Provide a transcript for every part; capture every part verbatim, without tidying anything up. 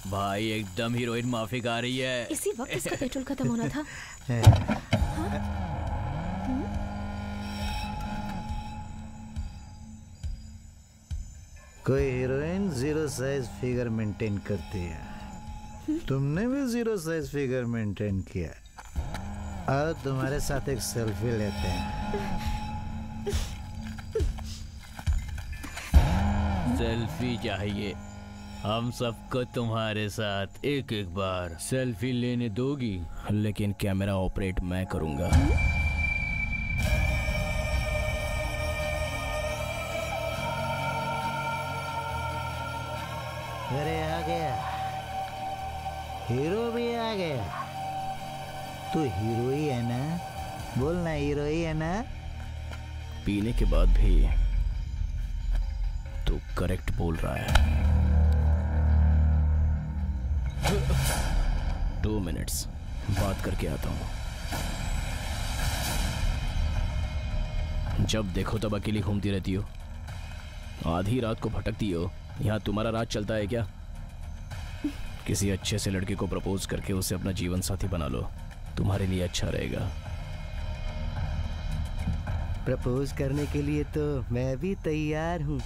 भाई एकदम हीरोइन माफिक आ रही है। इसी वक्त इसका पेट्रोल खत्म होना था। कोई heroine zero size figure maintain करती है, तुमने भी जीरो साइज फिगर मेंटेन किया। और तुम्हारे साथ एक सेल्फी लेते हैं। सेल्फी चाहिए हम सबको तुम्हारे साथ एक एक बार सेल्फी लेने दोगी, लेकिन कैमरा ऑपरेट मैं करूंगा। अरे आ गया, हीरो भी आ गया। तू हीरो ही है ना? बोलना हीरो ही है ना? पीने के बाद भी तू करेक्ट बोल रहा है। टू मिनट्स बात करके आता हूं। जब देखो तब अकेली घूमती रहती हो, आधी रात को भटकती हो। यहाँ तुम्हारा राज चलता है क्या? किसी अच्छे से लड़के को प्रपोज करके उसे अपना जीवन साथी बना लो, तुम्हारे लिए अच्छा रहेगा। प्रपोज करने के लिए तो मैं भी तैयार हूँ।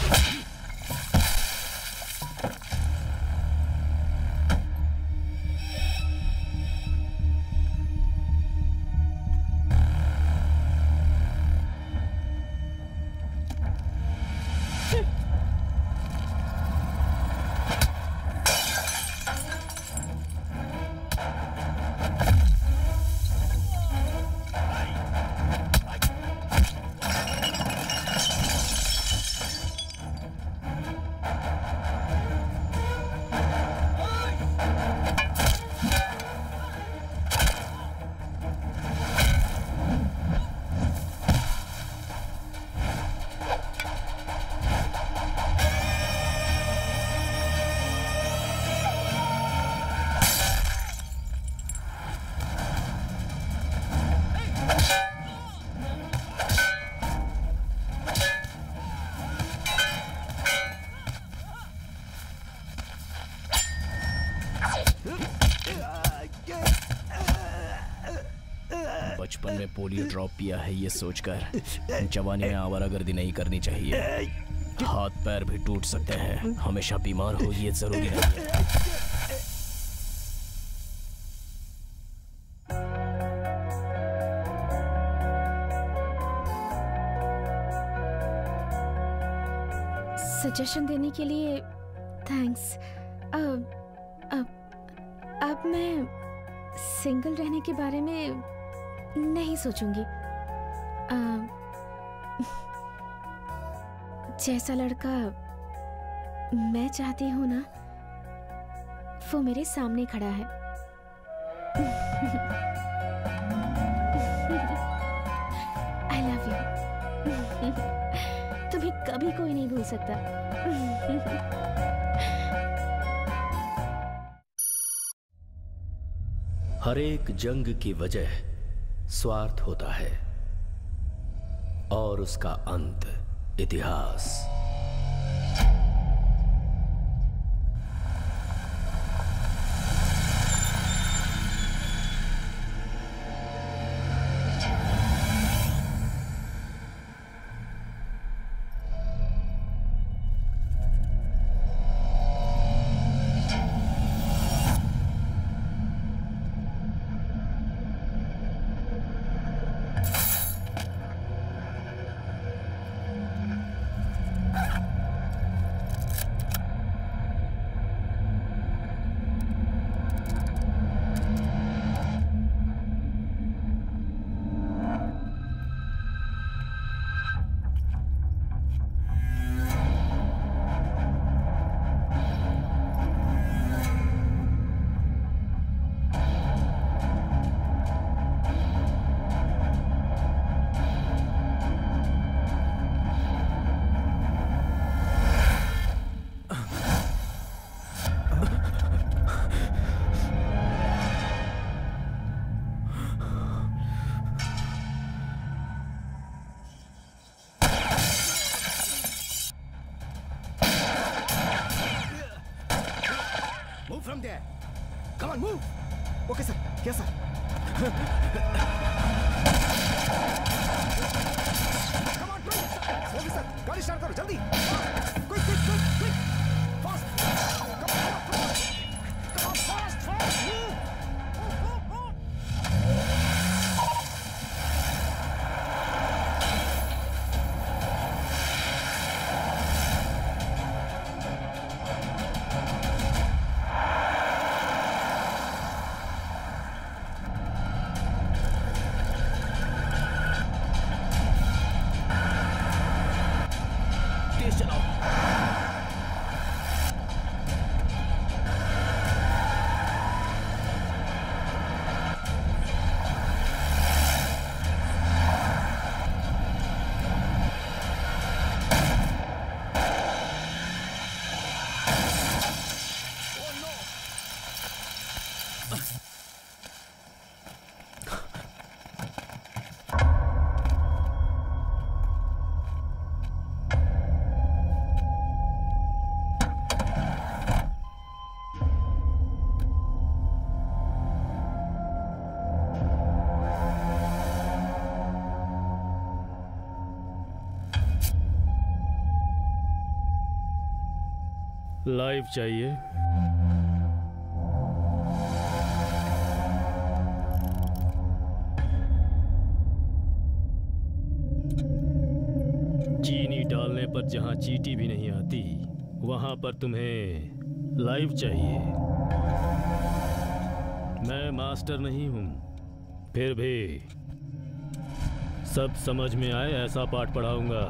बचपन में पोलियो ड्रॉप पिया है ये सोचकर जवानी में आवारागर्दी नहीं करनी चाहिए। हाथ पैर भी टूट सकते हैं, हमेशा बीमार हो ये जरूरी नहीं है। सजेशन देने के लिए थैंक्स। अब अब अब मैं सिंगल रहने के बारे में नहीं सोचूंगी। आ, जैसा लड़का मैं चाहती हूँ ना, वो मेरे सामने खड़ा है। I love you. तुम्हें कभी कोई नहीं भूल सकता। हर एक जंग की वजह स्वार्थ होता है और उसका अंत इतिहास। On move. Okay sir, yes sir. Come on quick. Okay sir, गाड़ी स्टार्ट करो जल्दी। Quick quick quick quick fast. Come on come on fast fast move. Live चाहिए? चीनी डालने पर जहां चींटी भी नहीं आती, वहां पर तुम्हें लाइव चाहिए। मैं मास्टर नहीं हूं, फिर भी सब समझ में आए ऐसा पाठ पढ़ाऊंगा।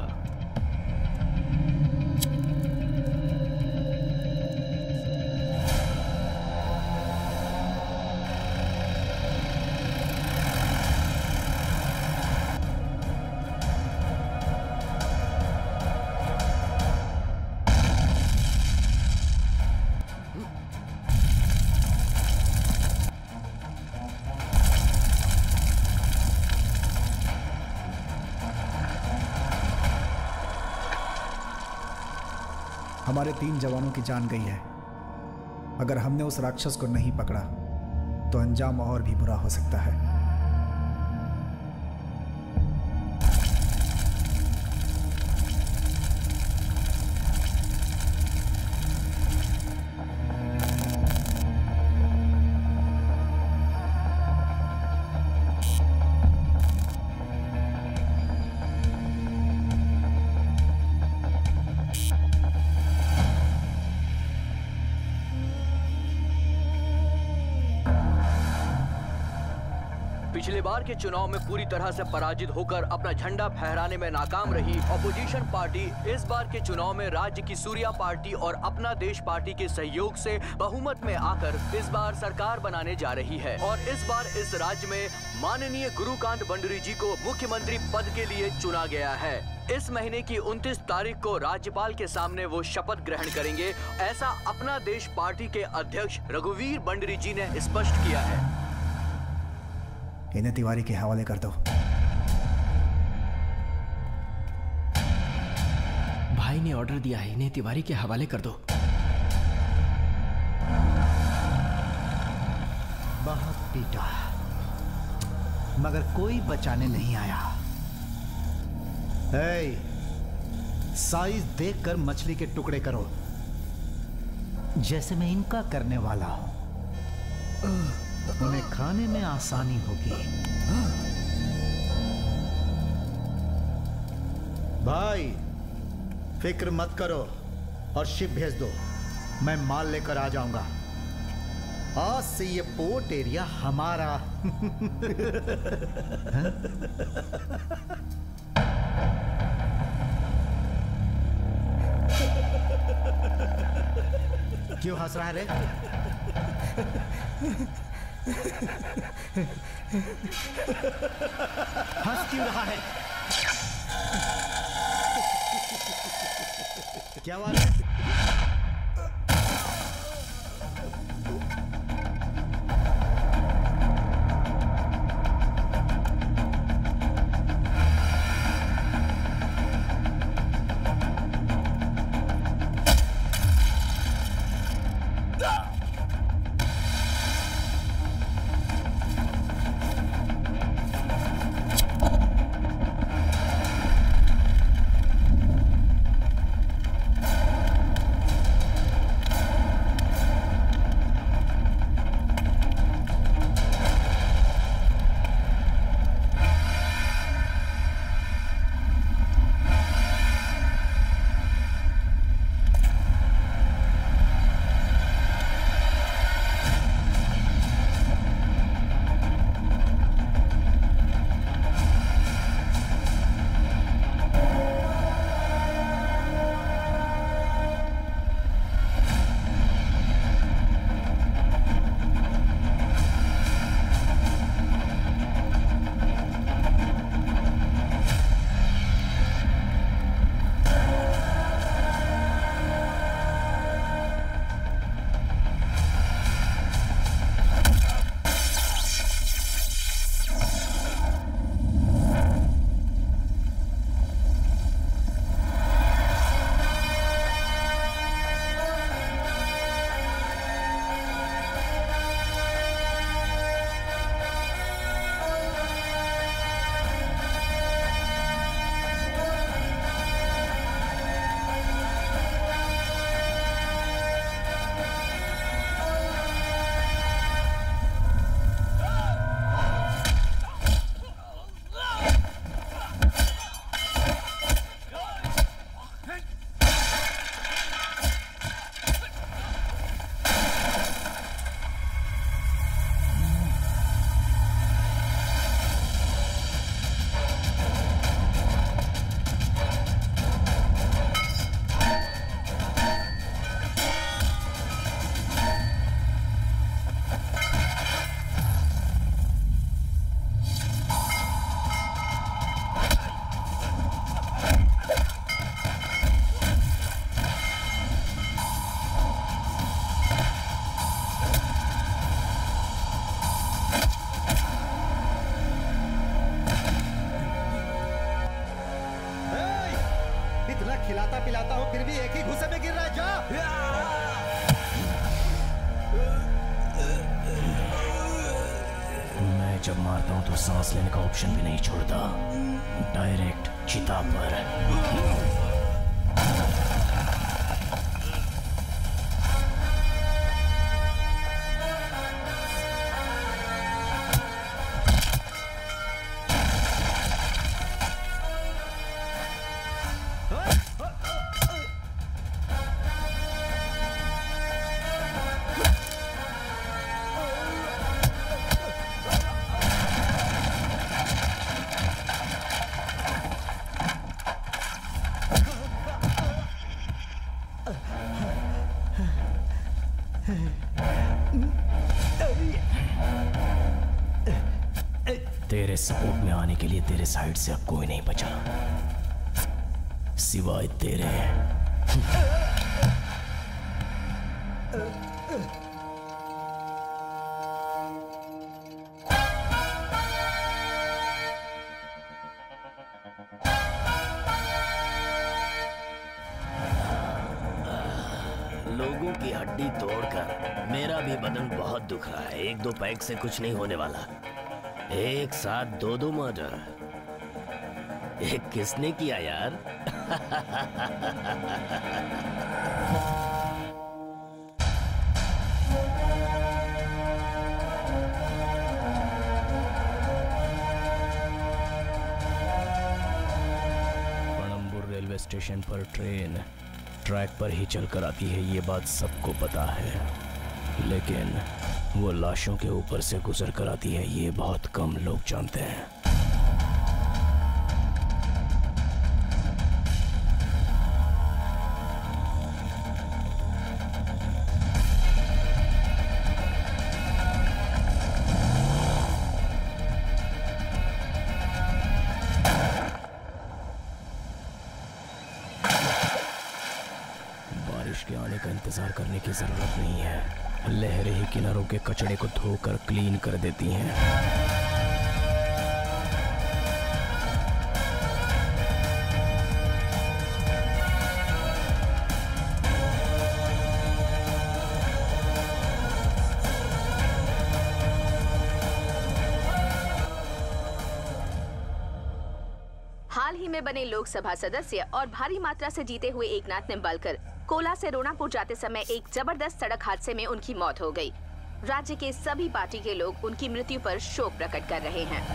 हमारे तीन जवानों की जान गई है। अगर हमने उस राक्षस को नहीं पकड़ा तो अंजाम और भी बुरा हो सकता है। पिछले बार के चुनाव में पूरी तरह से पराजित होकर अपना झंडा फहराने में नाकाम रही ऑपोजिशन पार्टी इस बार के चुनाव में राज्य की सूर्या पार्टी और अपना देश पार्टी के सहयोग से बहुमत में आकर इस बार सरकार बनाने जा रही है। और इस बार इस राज्य में माननीय गुरुकांत बंडरी जी को मुख्यमंत्री पद के लिए चुना गया है। इस महीने की उनतीस तारीख को राज्यपाल के सामने वो शपथ ग्रहण करेंगे, ऐसा अपना देश पार्टी के अध्यक्ष रघुवीर बंडरी जी ने स्पष्ट किया है। इन्हें तिवारी के हवाले कर दो। भाई ने ऑर्डर दिया है, इन्हें तिवारी के हवाले कर दो। बहुत पीटा मगर कोई बचाने नहीं आया। ए, साइज देखकर मछली के टुकड़े करो, जैसे मैं इनका करने वाला हूं। उन्हें खाने में आसानी होगी। भाई फिक्र मत करो और शिप भेज दो, मैं माल लेकर आ जाऊंगा। आज से ये पोर्ट एरिया हमारा। क्यों हंस रहा है रे? हंस क्यों रहा है? क्या बात है? खिलाता पिलाता हूँ फिर भी एक ही घुसे में गिर रहा है। जा। मैं जब मारता हूं तो सांस लेने का ऑप्शन भी नहीं छोड़ता, डायरेक्ट चिता पर। तेरे सपोर्ट में आने के लिए तेरे साइड से अब कोई नहीं बचा सिवाय तेरे। लोगों की हड्डी तोड़कर मेरा भी बदन बहुत दुख रहा है। एक दो पैक से कुछ नहीं होने वाला। एक साथ दो दो मर्डर, एक किसने किया यार? पणंबुर रेलवे स्टेशन पर ट्रेन ट्रैक पर ही चलकर आती है, ये बात सबको पता है, लेकिन वो लाशों के ऊपर से गुजर कर आती है, ये बहुत कम लोग जानते हैं। बारिश के आने का इंतजार करने की जरूरत नहीं है, लहरें ही किनारों के कचड़े को धोकर क्लीन कर देती हैं। हाल ही में बने लोकसभा सदस्य और भारी मात्रा से जीते हुए एकनाथ निंबालकर कोला से रोणापुर जाते समय एक जबरदस्त सड़क हादसे में उनकी मौत हो गई। राज्य के सभी पार्टी के लोग उनकी मृत्यु पर शोक प्रकट कर रहे हैं।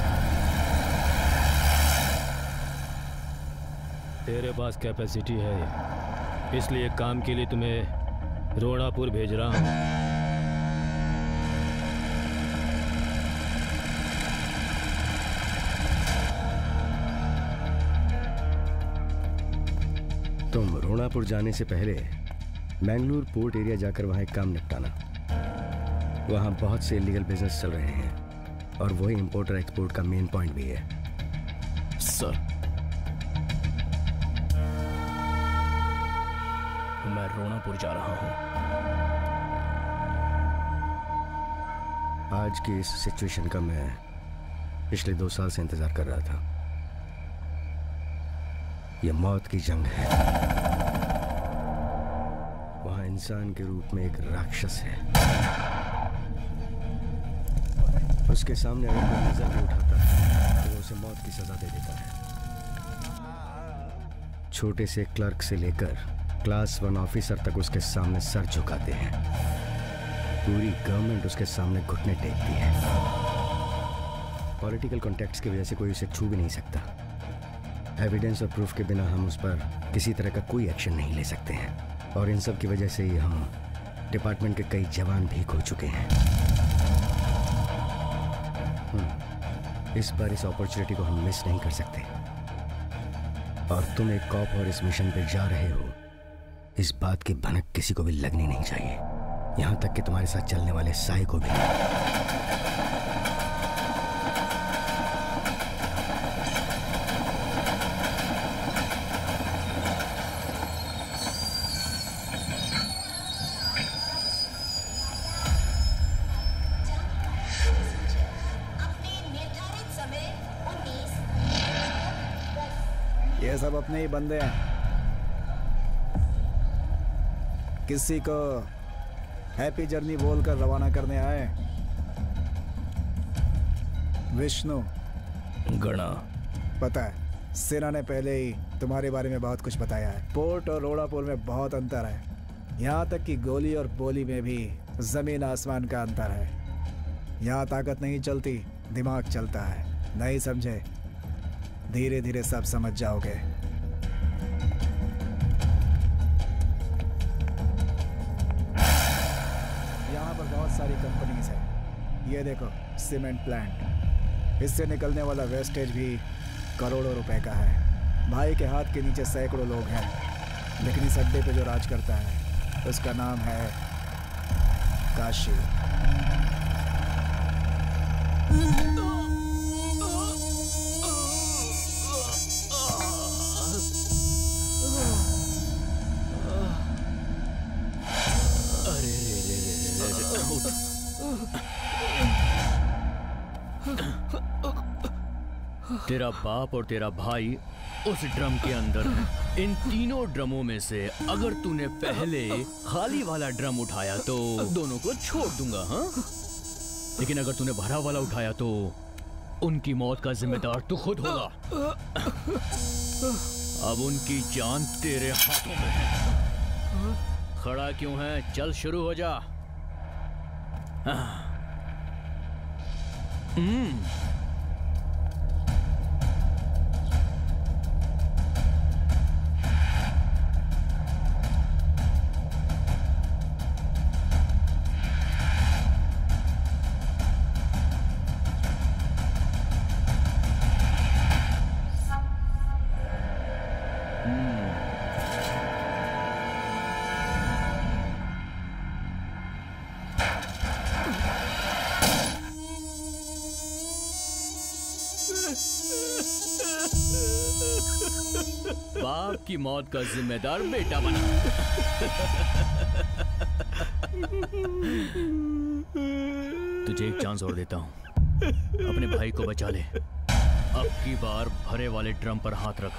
तेरे पास कैपेसिटी है, इसलिए काम के लिए तुम्हें रोणापुर भेज रहा हूँ। तुम रोणापुर जाने से पहले मैंगलोर पोर्ट एरिया जाकर वहां एक काम निपटाना। वहां बहुत से इलीगल बिजनेस चल रहे हैं और वही इंपोर्टर एक्सपोर्ट का मेन पॉइंट भी है। सर, मैं रोणापुर जा रहा हूं। आज की इस सिचुएशन का मैं पिछले दो साल से इंतजार कर रहा था। यह मौत की जंग है। वहां इंसान के रूप में एक राक्षस है। उसके सामने अगर कोई नजर भी उठाता है तो वो उसे मौत की सजा दे देता है। छोटे से क्लर्क से लेकर क्लास वन ऑफिसर तक उसके सामने सर झुकाते हैं। पूरी गवर्नमेंट उसके सामने घुटने टेकती है। पॉलिटिकल कॉन्टेक्ट्स की वजह से कोई उसे छू भी नहीं सकता। एविडेंस और प्रूफ के बिना हम उस पर किसी तरह का कोई एक्शन नहीं ले सकते हैं। और इन सब की वजह से ही हम डिपार्टमेंट के कई जवान भी खो चुके हैं। इस बार इस अपॉर्चुनिटी को हम मिस नहीं कर सकते। और तुम एक कॉप और इस मिशन पे जा रहे हो, इस बात की भनक किसी को भी लगनी नहीं चाहिए, यहां तक कि तुम्हारे साथ चलने वाले साई को भी। ये सब अपने ही बंदे हैं। किसी को हैप्पी जर्नी बोलकर रवाना करने आए? विष्णु। गणा। पता है, सेना ने पहले ही तुम्हारे बारे में बहुत कुछ बताया है। पोर्ट और रोड़ापुर में बहुत अंतर है, यहाँ तक कि गोली और बोली में भी जमीन आसमान का अंतर है। यहाँ ताकत नहीं चलती, दिमाग चलता है। नहीं समझे? धीरे धीरे सब समझ जाओगे। यहाँ पर बहुत सारी कंपनीज है। ये देखो, सीमेंट प्लांट, इससे निकलने वाला वेस्टेज भी करोड़ों रुपए का है। भाई के हाथ के नीचे सैकड़ों लोग हैं, लेकिन इस अड्डे पे जो राज करता है उसका नाम है काशी। तेरा बाप और तेरा भाई उस ड्रम के अंदर है। इन तीनों ड्रमों में से अगर तूने पहले खाली वाला ड्रम उठाया तो दोनों को छोड़ दूंगा, हाँ? लेकिन अगर तूने भरा वाला उठाया तो उनकी मौत का जिम्मेदार तू खुद होगा। अब उनकी जान तेरे हाथों में है। खड़ा क्यों है? चल शुरू हो जा। हम्म बाप की मौत का जिम्मेदार बेटा बना। तुझे एक चांस और देता हूं, अपने भाई को बचा ले। अब की बार भरे वाले ड्रम पर हाथ रख।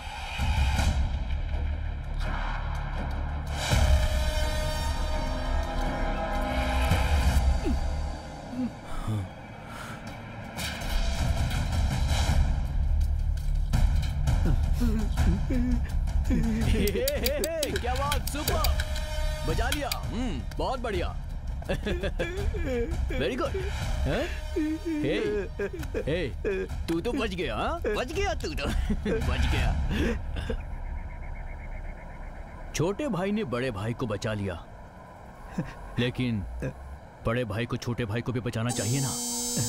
हे, हे, हे, क्या बात, सुपर, बजा लिया। हम्म, बहुत बढ़िया। Very good. हे हे, तू तो बच गया, हाँ? बच गया तू तो बच गया। छोटे भाई ने बड़े भाई को बचा लिया, लेकिन बड़े भाई को छोटे भाई को भी बचाना चाहिए ना।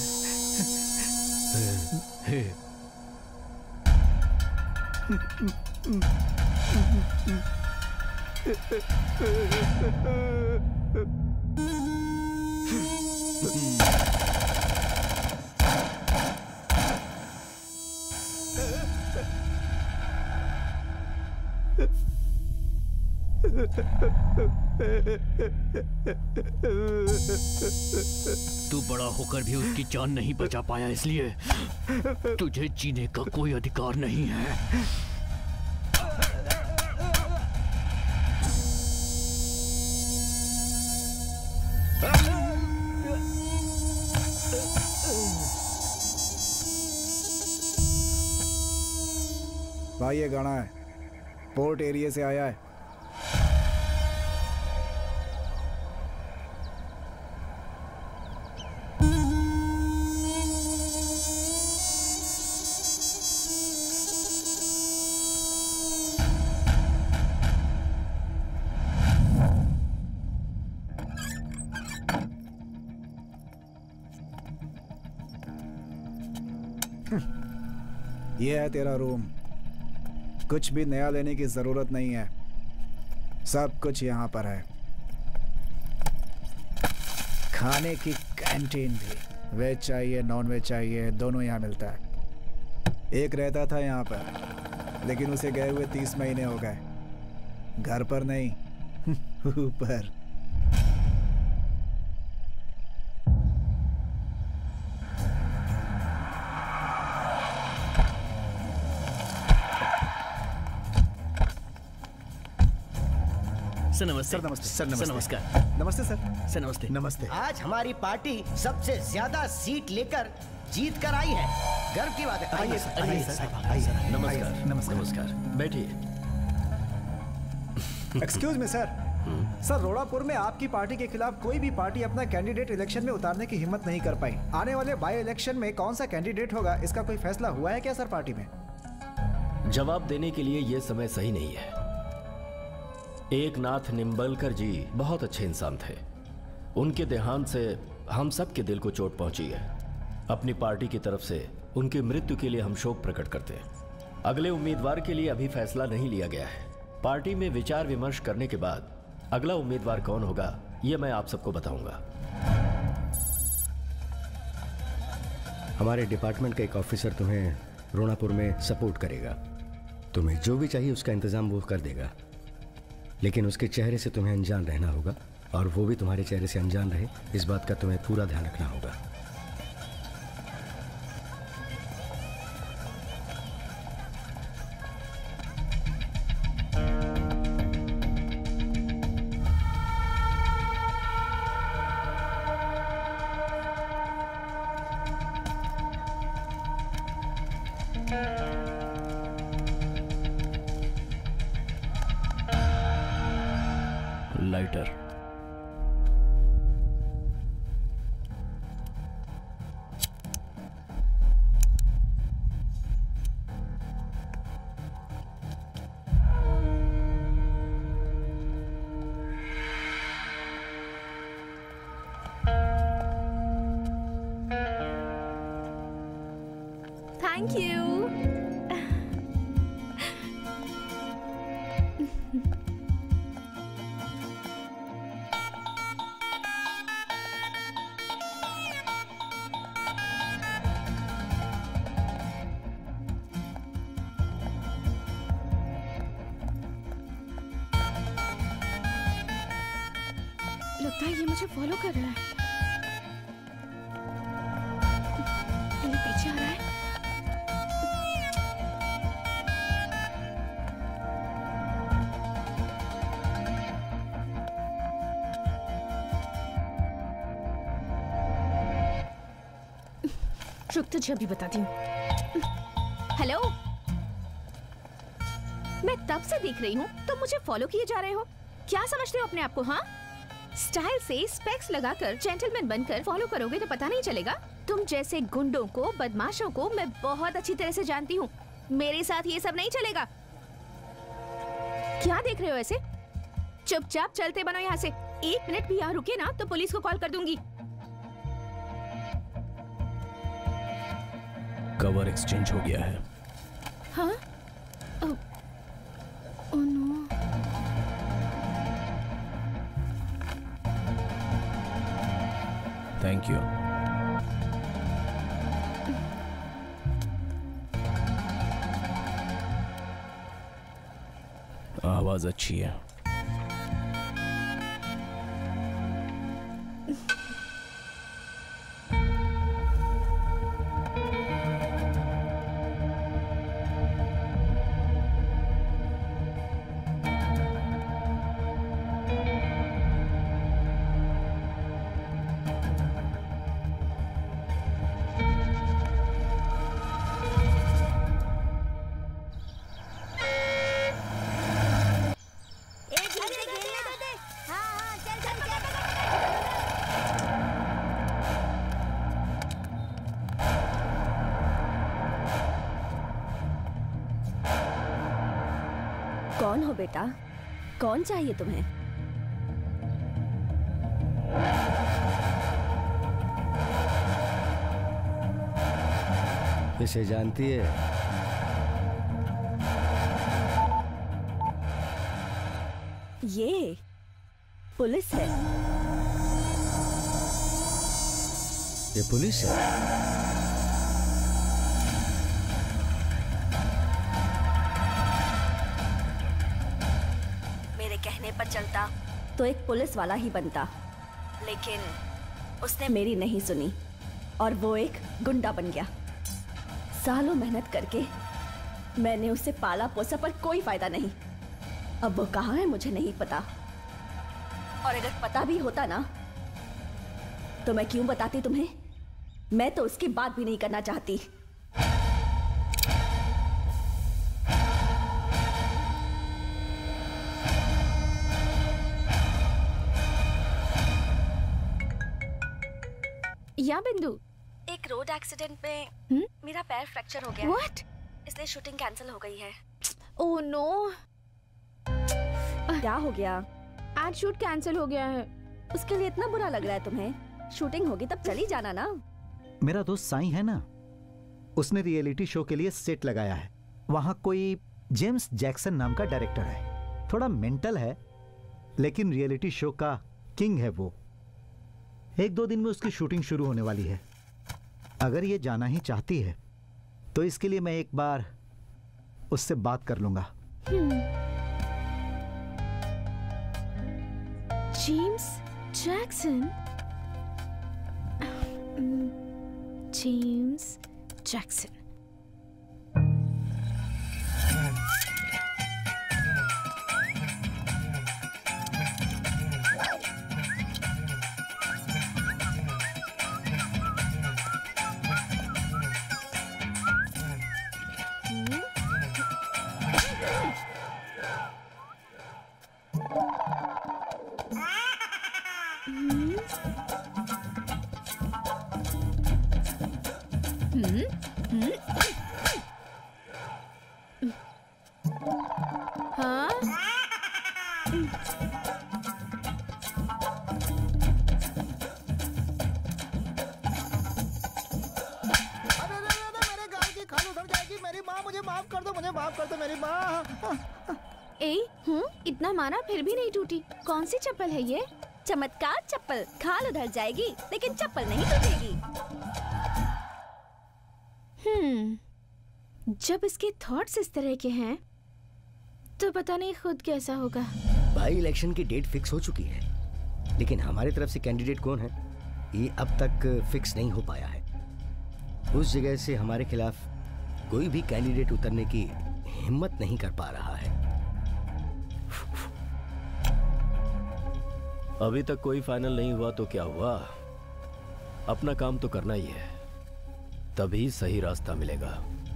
हे, हे। तू बड़ा होकर भी उसकी जान नहीं बचा पाया, इसलिए तुझे जीने का कोई अधिकार नहीं है। भाई ये गाना है, पोर्ट एरिया से आया है। ये है तेरा रूम। कुछ भी नया लेने की जरूरत नहीं है, सब कुछ यहाँ पर है। खाने की कैंटीन भी, वेज चाहिए नॉन वेज चाहिए दोनों यहाँ मिलता है। एक रहता था यहाँ पर, लेकिन उसे गए हुए तीस महीने हो गए। घर पर नहीं, ऊपर। सर नमस्ते। सर नमस्ते। सर नमस्ते। नमस्कार। नमस्ते सर। सर नमस्ते। नमस्ते। आज हमारी पार्टी सबसे ज्यादा सीट लेकर जीत कर आई है, गर्व की बात है। आइए सर, आइए सर, आइए। नमस्कार। नमस्कार। नमस्कार। बैठिए। Excuse me sir. Sir, Rorapur में आपकी पार्टी के खिलाफ कोई भी पार्टी अपना कैंडिडेट इलेक्शन में उतारने की हिम्मत नहीं कर पाई। आने वाले बाई इलेक्शन में कौन सा कैंडिडेट होगा, इसका कोई फैसला हुआ है क्या सर पार्टी में? जवाब देने के लिए यह समय सही नहीं है। एक नाथ निम्बलकर जी बहुत अच्छे इंसान थे। उनके देहांत से हम सब के दिल को चोट पहुंची है। अपनी पार्टी की तरफ से उनकी मृत्यु के लिए हम शोक प्रकट करते हैं। अगले उम्मीदवार के लिए अभी फैसला नहीं लिया गया है। पार्टी में विचार विमर्श करने के बाद अगला उम्मीदवार कौन होगा यह मैं आप सबको बताऊंगा। हमारे डिपार्टमेंट का एक ऑफिसर तुम्हें रोणापुर में सपोर्ट करेगा। तुम्हें जो भी चाहिए उसका इंतजाम वो कर देगा, लेकिन उसके चेहरे से तुम्हें अनजान रहना होगा और वो भी तुम्हारे चेहरे से अनजान रहे, इस बात का तुम्हें पूरा ध्यान रखना होगा। लाइटर। Thank you. लगता है ये मुझे फॉलो कर रहा है। ये पीछे आ रहा है। रुक, तुझे अभी बताती हूँ। हेलो, मैं तब से देख रही हूँ तुम मुझे फॉलो किए जा रहे हो। क्या समझते हो अपने आप को? हाँ, स्टाइल से स्पेक्स लगाकर जेंटलमैन बनकर फॉलो करोगे तो पता नहीं चलेगा। तुम जैसे गुंडों को, बदमाशों को मैं बहुत अच्छी तरह से जानती हूँ। मेरे साथ ये सब नहीं चलेगा। क्या देख रहे हो ऐसे? चुपचाप चलते बनो यहाँ से। एक मिनट भी यहाँ रुके ना तो पुलिस को कॉल कर दूंगी। कवर एक्सचेंज हो गया है। हाँ? Oh, oh no. Thank you. आवाज अच्छी है। कौन हो बेटा? कौन चाहिए तुम्हें? इसे जानती है? ये पुलिस है। ये पुलिस है? मेरे कहने पर चलता तो एक पुलिस वाला ही बनता, लेकिन उसने मेरी नहीं सुनी और वो एक गुंडा बन गया। सालों मेहनत करके मैंने उसे पाला पोसा पर कोई फायदा नहीं। अब वो कहाँ है मुझे नहीं पता, और अगर पता भी होता ना तो मैं क्यों बताती तुम्हें? मैं तो उसकी बात भी नहीं करना चाहती। या बिंदु, एक रोड एक्सीडेंट में हुँ? मेरा पैर फ्रैक्चर हो गया। What? इसलिए शूटिंग कैंसिल हो गई है। Oh no. क्या हो गया? आज शूट कैंसिल हो गया है। उसके लिए इतना बुरा लग रहा है तुम्हें? शूटिंग होगी तब चली जाना ना। मेरा दोस्त साईं है ना, उसने रियलिटी शो के लिए सेट लगाया है। वहां कोई जेम्स जैक्सन नाम का डायरेक्टर है। थोड़ा मेंटल है लेकिन रियलिटी शो का किंग है वो। एक दो दिन में उसकी शूटिंग शुरू होने वाली है। अगर ये जाना ही चाहती है तो इसके लिए मैं एक बार उससे बात कर लूंगा। James Jackson, James Jackson. माना फिर भी नहीं टूटी। कौन सी चप्पल है ये? चमत्कार चप्पल। खाल उधर जाएगी लेकिन चप्पल नहीं टूटेगी। हम्म, जब इसके थॉट्स इस तरह के हैं तो पता नहीं खुद कैसा होगा। भाई इलेक्शन की डेट फिक्स हो चुकी है लेकिन हमारी तरफ से कैंडिडेट कौन है ये अब तक फिक्स नहीं हो पाया है। उस जगह से हमारे खिलाफ कोई भी कैंडिडेट उतरने की हिम्मत नहीं कर पा रहा है। अभी तक कोई फाइनल नहीं हुआ तो क्या हुआ, अपना काम तो करना ही है, तभी सही रास्ता मिलेगा।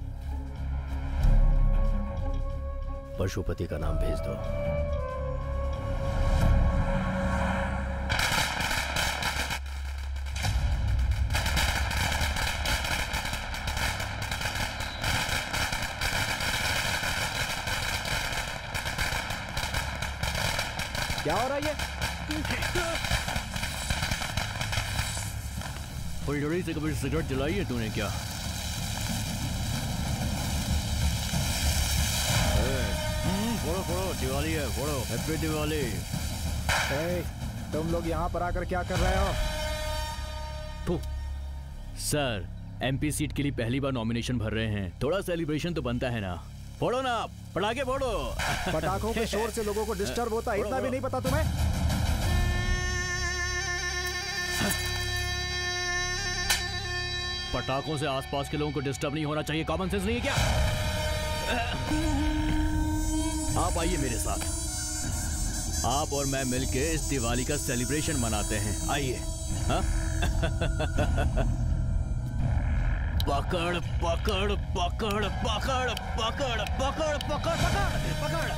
पशुपति का नाम भेज दो। क्या हो रहा है ये? फुलझड़ी से कभी सिगरेट जलाई है तूने क्या? फोड़ो फोड़ो, दिवाली है, फोड़ो। हैप्पी दिवाली। ए, तुम लोग यहाँ पर आकर क्या कर रहे हो? सर, एमपी सीट के लिए पहली बार नॉमिनेशन भर रहे हैं, थोड़ा सेलिब्रेशन तो बनता है ना। फोड़ो ना, पटाखे फोड़ो। पटाखों के शोर से लोगों को डिस्टर्ब होता है, इतना भी नहीं पता तुम्हें? पटाखों से आसपास के लोगों को डिस्टर्ब नहीं होना चाहिए, कॉमन सेंस नहीं है क्या? आप आइए मेरे साथ, आप और मैं मिलके इस दिवाली का सेलिब्रेशन मनाते हैं। आइए। हाँ? पकड़ पकड़ पकड़ पकड़ पकड़ पकड़ पकड़ पकड़ पकड़।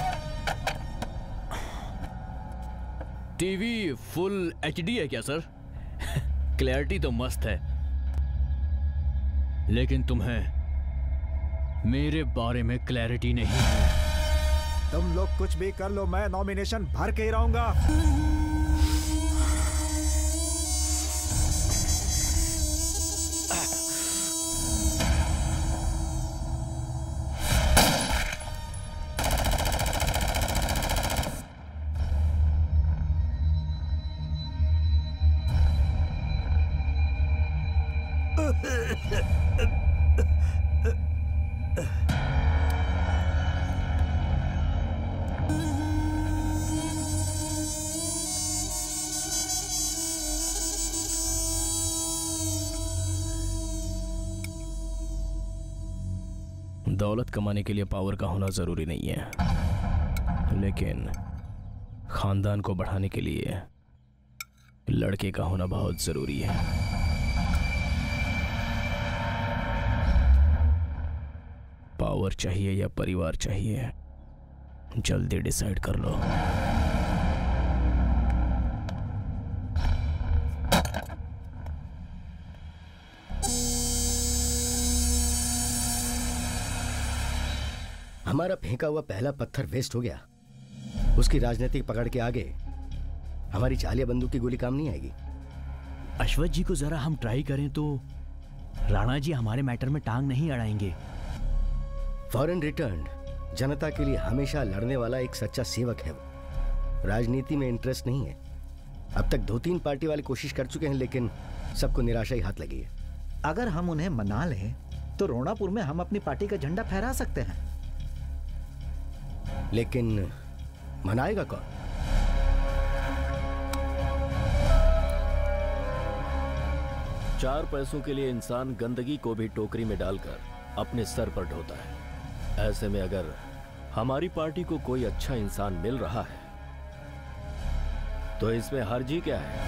टीवी फुल एचडी है क्या सर? क्लैरिटी तो मस्त है लेकिन तुम्हें मेरे बारे में क्लैरिटी नहीं है। तुम लोग कुछ भी कर लो, मैं नॉमिनेशन भर के ही रहूंगा। दौलत कमाने के लिए पावर का होना जरूरी नहीं है लेकिन खानदान को बढ़ाने के लिए लड़के का होना बहुत जरूरी है। पावर चाहिए या परिवार चाहिए, जल्दी डिसाइड कर लो। हमारा फेंका हुआ पहला पत्थर वेस्ट हो गया। उसकी राजनीतिक पकड़ के आगे हमारी चालिया बंदूक की गोली काम नहीं आएगी। अश्वथ जी को जरा हम ट्राई करें तो राणा जी हमारे मैटर में टांग नहीं अड़ाएंगे। फॉरेन रिटर्न जनता के लिए हमेशा लड़ने वाला एक सच्चा सेवक है वो। राजनीति में इंटरेस्ट नहीं है। अब तक दो तीन पार्टी वाले कोशिश कर चुके हैं, लेकिन सबको निराशा ही हाथ लगी है। अगर हम उन्हें मना लें तो रोणापुर में हम अपनी पार्टी का झंडा फहरा सकते हैं। लेकिन मनाएगा कौन? चार पैसों के लिए इंसान गंदगी को भी टोकरी में डालकर अपने सर पर ढोता है। ऐसे में अगर हमारी पार्टी को कोई अच्छा इंसान मिल रहा है तो इसमें हर्जी क्या है?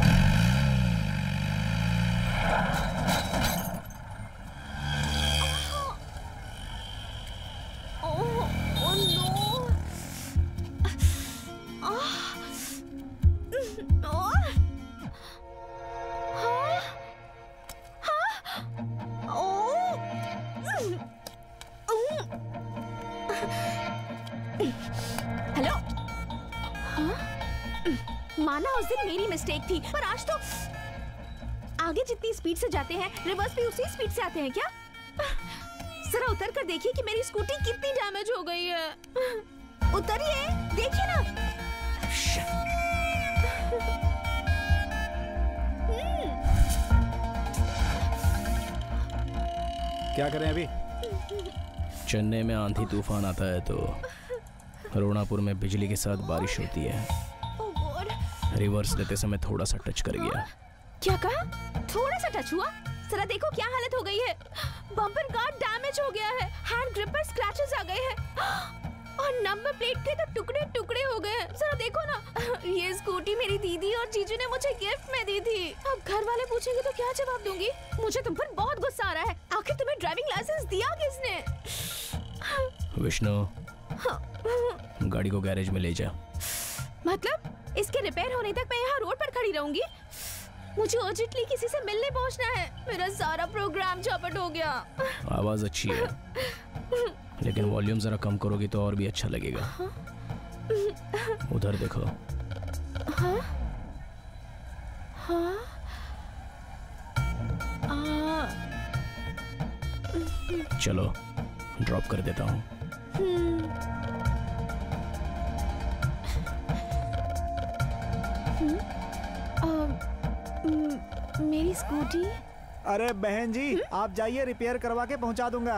हेलो। माना उस दिन मेरी मिस्टेक थी, पर आज तो आगे जितनी स्पीड से जाते हैं रिवर्स भी उसी स्पीड से आते हैं क्या? जरा उतर कर देखिए कि मेरी स्कूटी कितनी डैमेज हो गई है। उतरिए, देखिए ना। क्या करें अभी? चेन्नई में आंधी तूफान आता है तो रोणापुर में बिजली के साथ बारिश होती है। रिवर्स लेते समय थोड़ा सा टच कर गया। क्या कहा? थोड़ा सा टच हुआ? जरा देखो क्या हालत हो गई है। बम्पर गार्ड डैमेज हो गया है, हैंड ग्रिप पर स्क्रैचेस आ गए हैं और नंबर प्लेट के तो टुकड़े टुकड़े हो गए हैं। जरा देखो ना। ये स्कूटी मेरी दीदी और जीजू ने मुझे गिफ्ट में दी थी। अब घर वाले पूछेंगे तो क्या जवाब दूंगी? मुझे तुम पर बहुत गुस्सा आ रहा है। आखिर तुम्हें ड्राइविंग लाइसेंस दिया किसने? विष्णु, गाड़ी को गैरेज में ले जा। मतलब इसके रिपेयर होने तक मैं यहाँ रोड पर खड़ी रहूंगी? मुझे अर्जेंटली किसी से मिलने पहुँचना है। मेरा सारा प्रोग्राम चौपट हो गया। आवाज अच्छी है, लेकिन वॉल्यूम जरा कम करोगी तो और भी अच्छा लगेगा। उधर देखो। हाँ? हाँ? आ... चलो ड्रॉप कर देता हूँ। मेरी स्कूटी? अरे बहन जी, हुँ? आप जाइए, रिपेयर करवा के पहुंचा दूंगा।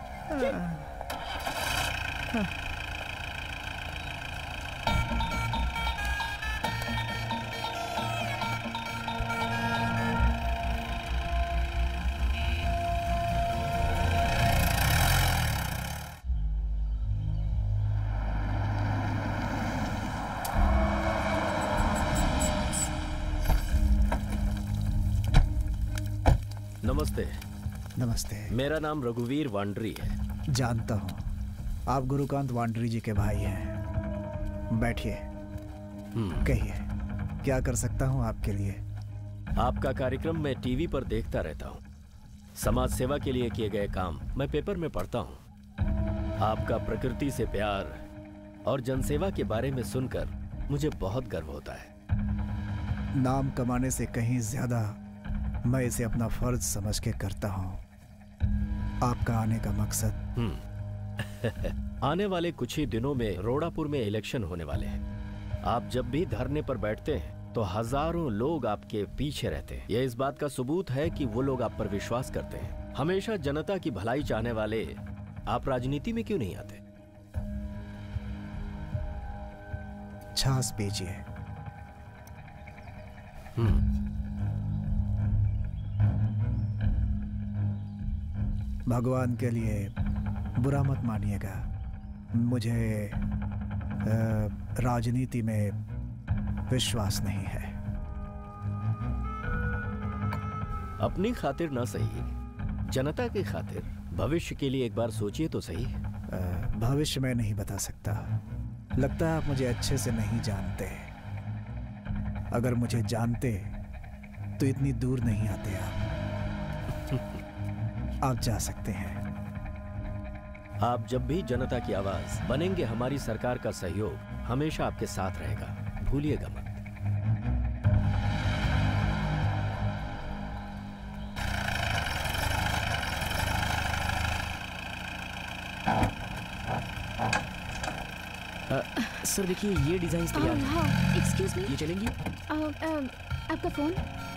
नमस्ते। नमस्ते। मेरा नाम रघुवीर वांडरी है। जानता हूँ, आप गुरुकांत वांडरी जी के भाई हैं। बैठिए, कहिए क्या कर सकता हूँ आपके लिए? आपका कार्यक्रम मैं टीवी पर देखता रहता हूँ। समाज सेवा के लिए किए गए काम मैं पेपर में पढ़ता हूँ। आपका प्रकृति से प्यार और जनसेवा के बारे में सुनकर मुझे बहुत गर्व होता है। नाम कमाने से कहीं ज्यादा मैं इसे अपना फर्ज समझ के करता हूँ। आपका आने का मकसद? आने वाले कुछ ही दिनों में रोणापुर में इलेक्शन होने वाले हैं। आप जब भी धरने पर बैठते हैं तो हजारों लोग आपके पीछे रहते हैं। यह इस बात का सबूत है कि वो लोग आप पर विश्वास करते हैं। हमेशा जनता की भलाई चाहने वाले आप राजनीति में क्यों नहीं आते? छाछ पीजिए। भगवान के लिए बुरा मत मानिएगा। मुझे अ, राजनीति में विश्वास नहीं है। अपनी खातिर ना सही, जनता की खातिर, भविष्य के लिए एक बार सोचिए तो सही। अ, भविष्य में नहीं बता सकता। लगता है आप मुझे अच्छे से नहीं जानते। अगर मुझे जानते तो इतनी दूर नहीं आते आप। आप जा सकते हैं। आप जब भी जनता की आवाज बनेंगे, हमारी सरकार का सहयोग हमेशा आपके साथ रहेगा, भूलिएगा मत। सर देखिए ये डिजाइन तैयार हैं। हाँ, एक्सक्यूज मी, ये चलेंगी? आपका फोन।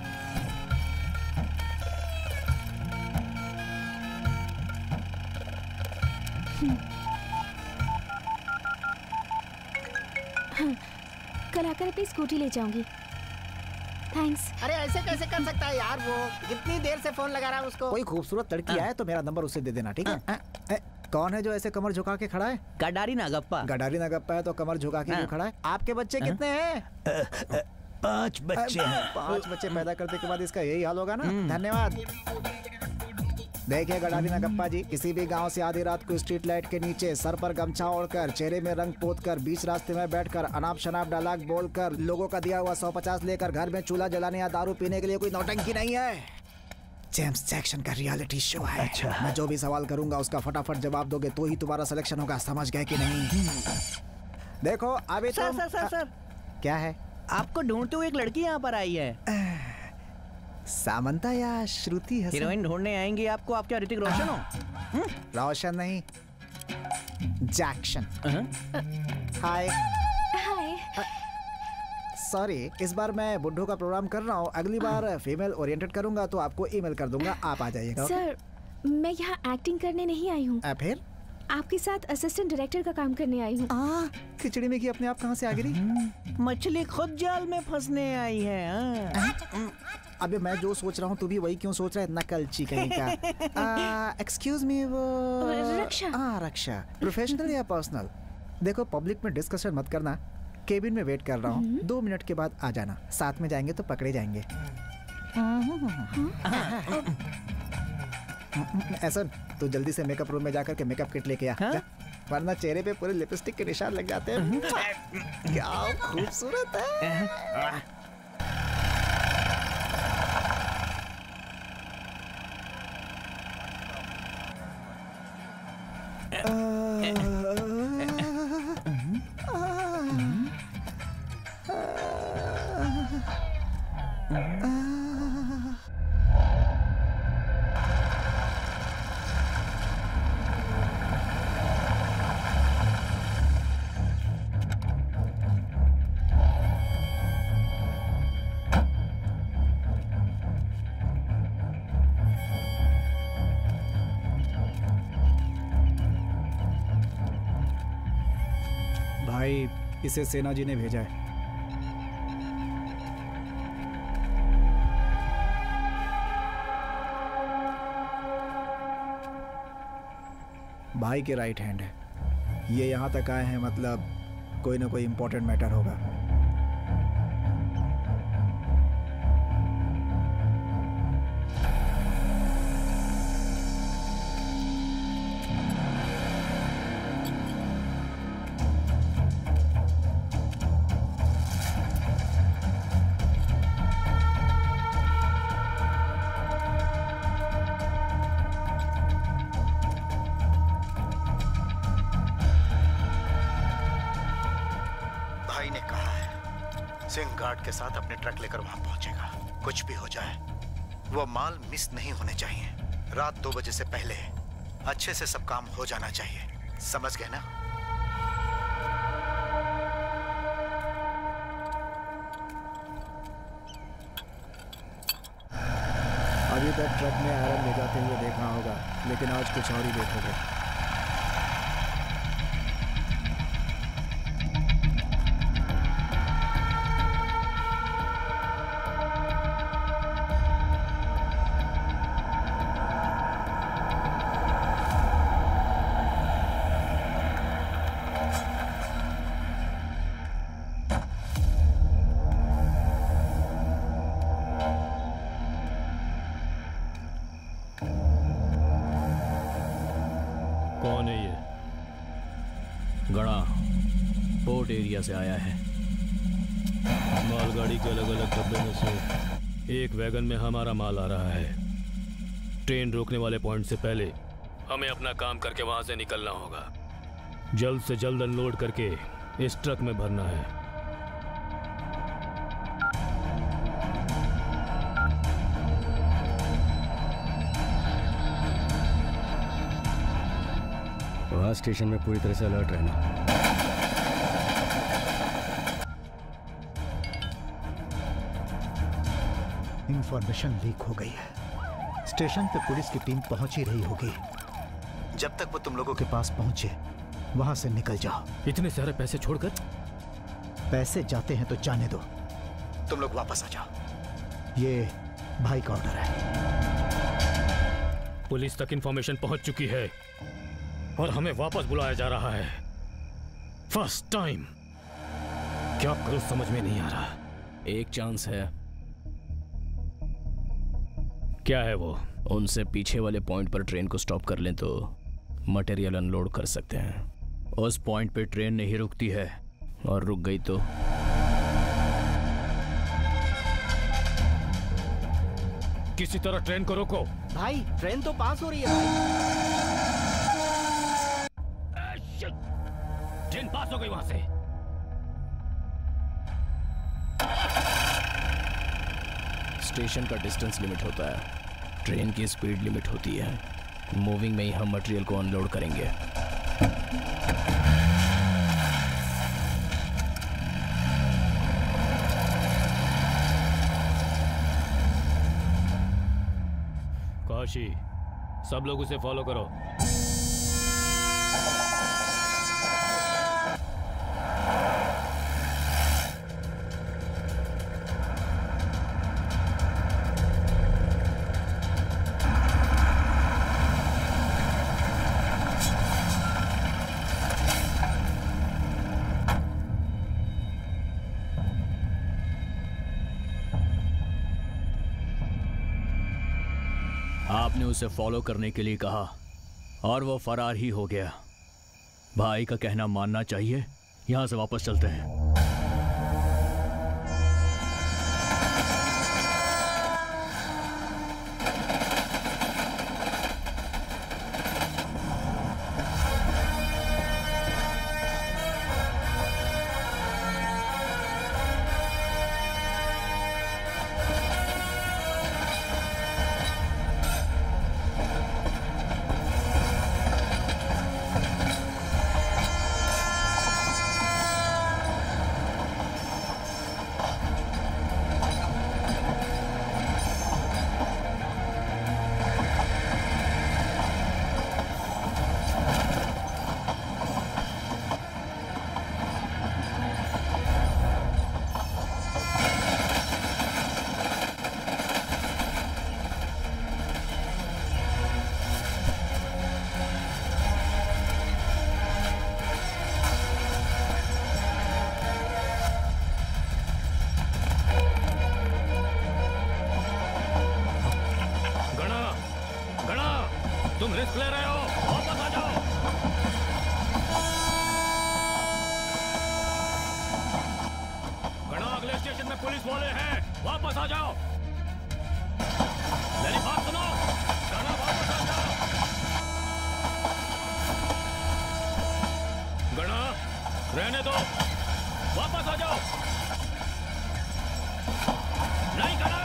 हाँ, कल आकर अपनी स्कूटी ले जाऊंगी। थैंक्स। अरे ऐसे कैसे कर सकता है यार, वो कितनी देर से फोन लगा रहा है उसको। कोई खूबसूरत लड़की आए तो मेरा नंबर उसे दे देना, ठीक है? आ, आ, कौन है जो ऐसे कमर झुका के खड़ा है? गडारी नागप्पा। गडारी नागप्पा है तो कमर झुका के क्यों खड़ा है? आपके बच्चे कितने हैं? पांच बच्चे हैं। पांच बच्चे पैदा करने के बाद इसका यही हाल होगा ना। धन्यवाद। देखिए गडारी नागप्पा जी, किसी भी गांव से आधी रात को स्ट्रीट लाइट के नीचे सर पर गमछा ओढ़कर, चेहरे में रंग पोतकर, बीच रास्ते में बैठकर अनाप शनाप डायलॉग बोलकर, लोगों का दिया हुआ सौ पचास लेकर घर में चूल्हा जलाने या दारू पीने के लिए कोई नौटंकी नहीं है। जेम्स जैक्सन का रियलिटी शो है। अच्छा। मैं जो भी सवाल करूंगा उसका फटाफट जवाब दोगे तो ही तुम्हारा सिलेक्शन होगा। समझ गए कि नहीं? देखो अभी सर तुम... सर सर सर क्या है? आपको ढूंढते हुए एक लड़की यहाँ पर आई है। सामंता या श्रुति हसन? हीरोइन ढूंढने आएंगी आपको। आप क्या ऋतिक रोशन हो? रोशन नहीं, जैक्सन। हाय। हाय। सॉरी, इस बार मैं बुड्ढो का प्रोग्राम कर रहा हूँ। अगली बार फीमेल ओरिएंटेड करूंगा तो आपको ईमेल कर दूंगा, आप आ जाइएगा। सर मैं यहाँ एक्टिंग करने नहीं आई हूँ। फिर आपके साथ असिस्टेंट डायरेक्टर का काम करने आई हूँ। खिचड़ी में की अपने आप कहाँ से आ गिरी? मछली खुद जाल में फंसने आई है। अबे मैं जो सोच रहा हूँ तू भी वही क्यों सोच रहा है? नकलची कहीं का। एक्सक्यूज मी, वो रक्षा। हाँ रक्षा। प्रोफेशनल या पर्सनल? देखो पब्लिक में डिस्कशन मत करना, केबिन में वेट कर रहा हूँ। दो मिनट के बाद आ जाना, साथ में जाएंगे तो पकड़े जाएंगे। ऐसा तू जल्दी से मेकअप रूम में जाकर के मेकअप किट लेके आ, वरना चेहरे पे पूरे लिपस्टिक के निशान लग जाते हैं। क्या खूबसूरत है। भाई इसे सेना जी ने भेजा है। भाई के राइट हैंड है ये। यहाँ तक आए हैं मतलब कोई ना कोई इम्पोर्टेंट मैटर होगा। के साथ अपने ट्रक लेकर वहां पहुंचेगा। कुछ भी हो जाए वो माल मिस नहीं होने चाहिए। रात दो बजे से पहले अच्छे से सब काम हो जाना चाहिए। समझ गए ना? अभी तक ट्रक में आयरन ले जाते हुए देखा होगा, लेकिन आज कुछ और ही देखोगे। एरिया से आया है। मालगाड़ी के अलग अलग डब्बे में से एक वैगन में हमारा माल आ रहा है। ट्रेन रोकने वाले पॉइंट से पहले हमें अपना काम करके वहां से निकलना होगा। जल्द से जल्द अनलोड करके इस ट्रक में भरना है। वहां स्टेशन में पूरी तरह से अलर्ट रहना। इंफॉर्मेशन लीक हो गई है। स्टेशन पे पुलिस की टीम पहुंच ही रही होगी। जब तक वो तुम लोगों के पास पहुंचे वहां से निकल जाओ। इतने सारे पैसे छोड़कर? पैसे जाते हैं तो जाने दो, तुम लोग वापस आ जाओ। ये भाई का ऑर्डर है। पुलिस तक इंफॉर्मेशन पहुंच चुकी है और हमें वापस बुलाया जा रहा है। First time. क्या करूं समझ में नहीं आ रहा। एक चांस है। क्या है वो? उनसे पीछे वाले पॉइंट पर ट्रेन को स्टॉप कर लें तो मटेरियल अनलोड कर सकते हैं। उस पॉइंट पे ट्रेन नहीं रुकती है। और रुक गई तो? किसी तरह ट्रेन को रोको। भाई ट्रेन तो पास हो रही है भाई। ट्रेन पास हो गई वहां से। स्टेशन का डिस्टेंस लिमिट होता है, ट्रेन की स्पीड लिमिट होती है। मूविंग में ही हम मटेरियल को अनलोड करेंगे। काशी, सब लोग उसे फॉलो करो। आपने उसे फॉलो करने के लिए कहा और वो फरार ही हो गया। भाई का कहना मानना चाहिए। यहां से वापस चलते हैं। तुम रिस्क ले रहे हो, वापस आ जाओ। गणा, अगले स्टेशन में पुलिस वाले हैं, वापस आ जाओ। मेरी बात सुनो, गणा वापस आ जाओ। गणा, रहने दो, वापस आ जाओ। नहीं गणा।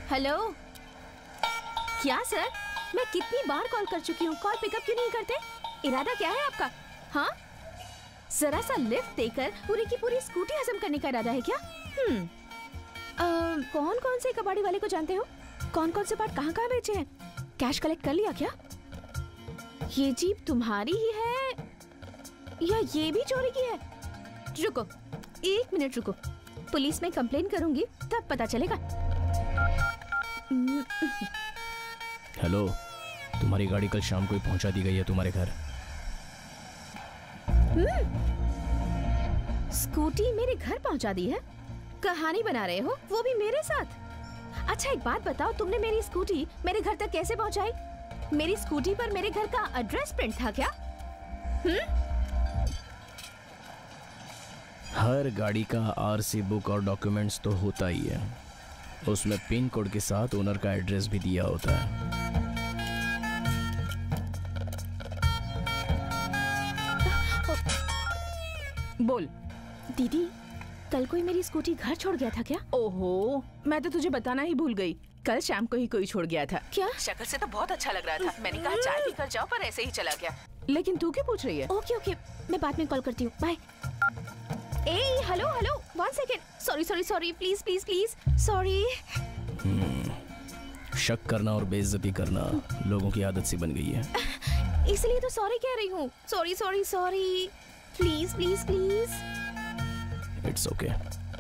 हेलो, क्या सर? मैं कितनी बार कॉल कर चुकी हूँ, कॉल पिकअप क्यों नहीं करते? इरादा क्या है आपका? हाँ, जरा सा लिफ्ट देकर पूरी की पूरी स्कूटी हजम करने का इरादा है क्या? हम्म, कौन कौन से कबाड़ी वाले को जानते हो? कौन कौन से पार्ट कहाँ कहाँ बेचे हैं? कैश कलेक्ट कर लिया क्या? ये जीप तुम्हारी ही है या ये भी चोरी की है? रुको, एक मिनट रुको, पुलिस में कंप्लेन करूंगी तब पता चलेगा। हेलो, तुम्हारी गाड़ी कल शाम को ही पहुंचा दी गई है तुम्हारे घर। स्कूटी मेरे घर पहुंचा दी है? कहानी बना रहे हो, वो भी मेरे साथ? अच्छा एक बात बताओ, तुमने मेरी स्कूटी मेरे घर तक कैसे पहुंचाई? मेरी स्कूटी पर मेरे घर का एड्रेस प्रिंट था क्या? हम्म? हर गाड़ी का आरसी बुक और डॉक्यूमेंट्स तो होता ही है, उसमें पिन कोड के साथ ओनर का एड्रेस भी दिया होता है। बोल दीदी, कल कोई मेरी स्कूटी घर छोड़ गया था क्या? ओहो, मैं तो तुझे बताना ही भूल गई, कल शाम को ही कोई छोड़ गया था। क्या? शक्ल से तो बहुत अच्छा लग रहा था, मैंने कहा चाय पी कर जाओ, पर ऐसे ही चला गया। लेकिन तू क्यों पूछ रही है? ओके ओके, मैं बाद में कॉल करती हूँ, बाय। ए hello hello, one second, sorry sorry sorry, please please please, sorry. शक करना और बेइज्जती करना लोगों की आदत सी बन गई है, इसलिए तो सॉरी कह रही हूँ। Sorry sorry sorry, please please please. It's okay.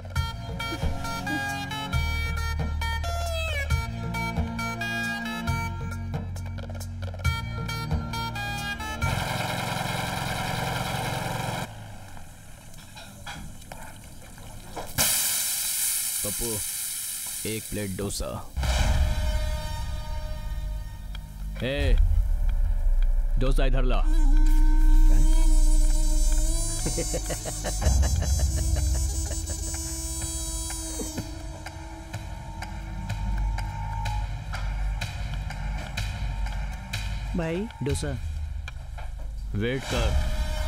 Pappu, एक प्लेट डोसा। ए, डोसा इधर ला। भाई डोसा। वेट कर।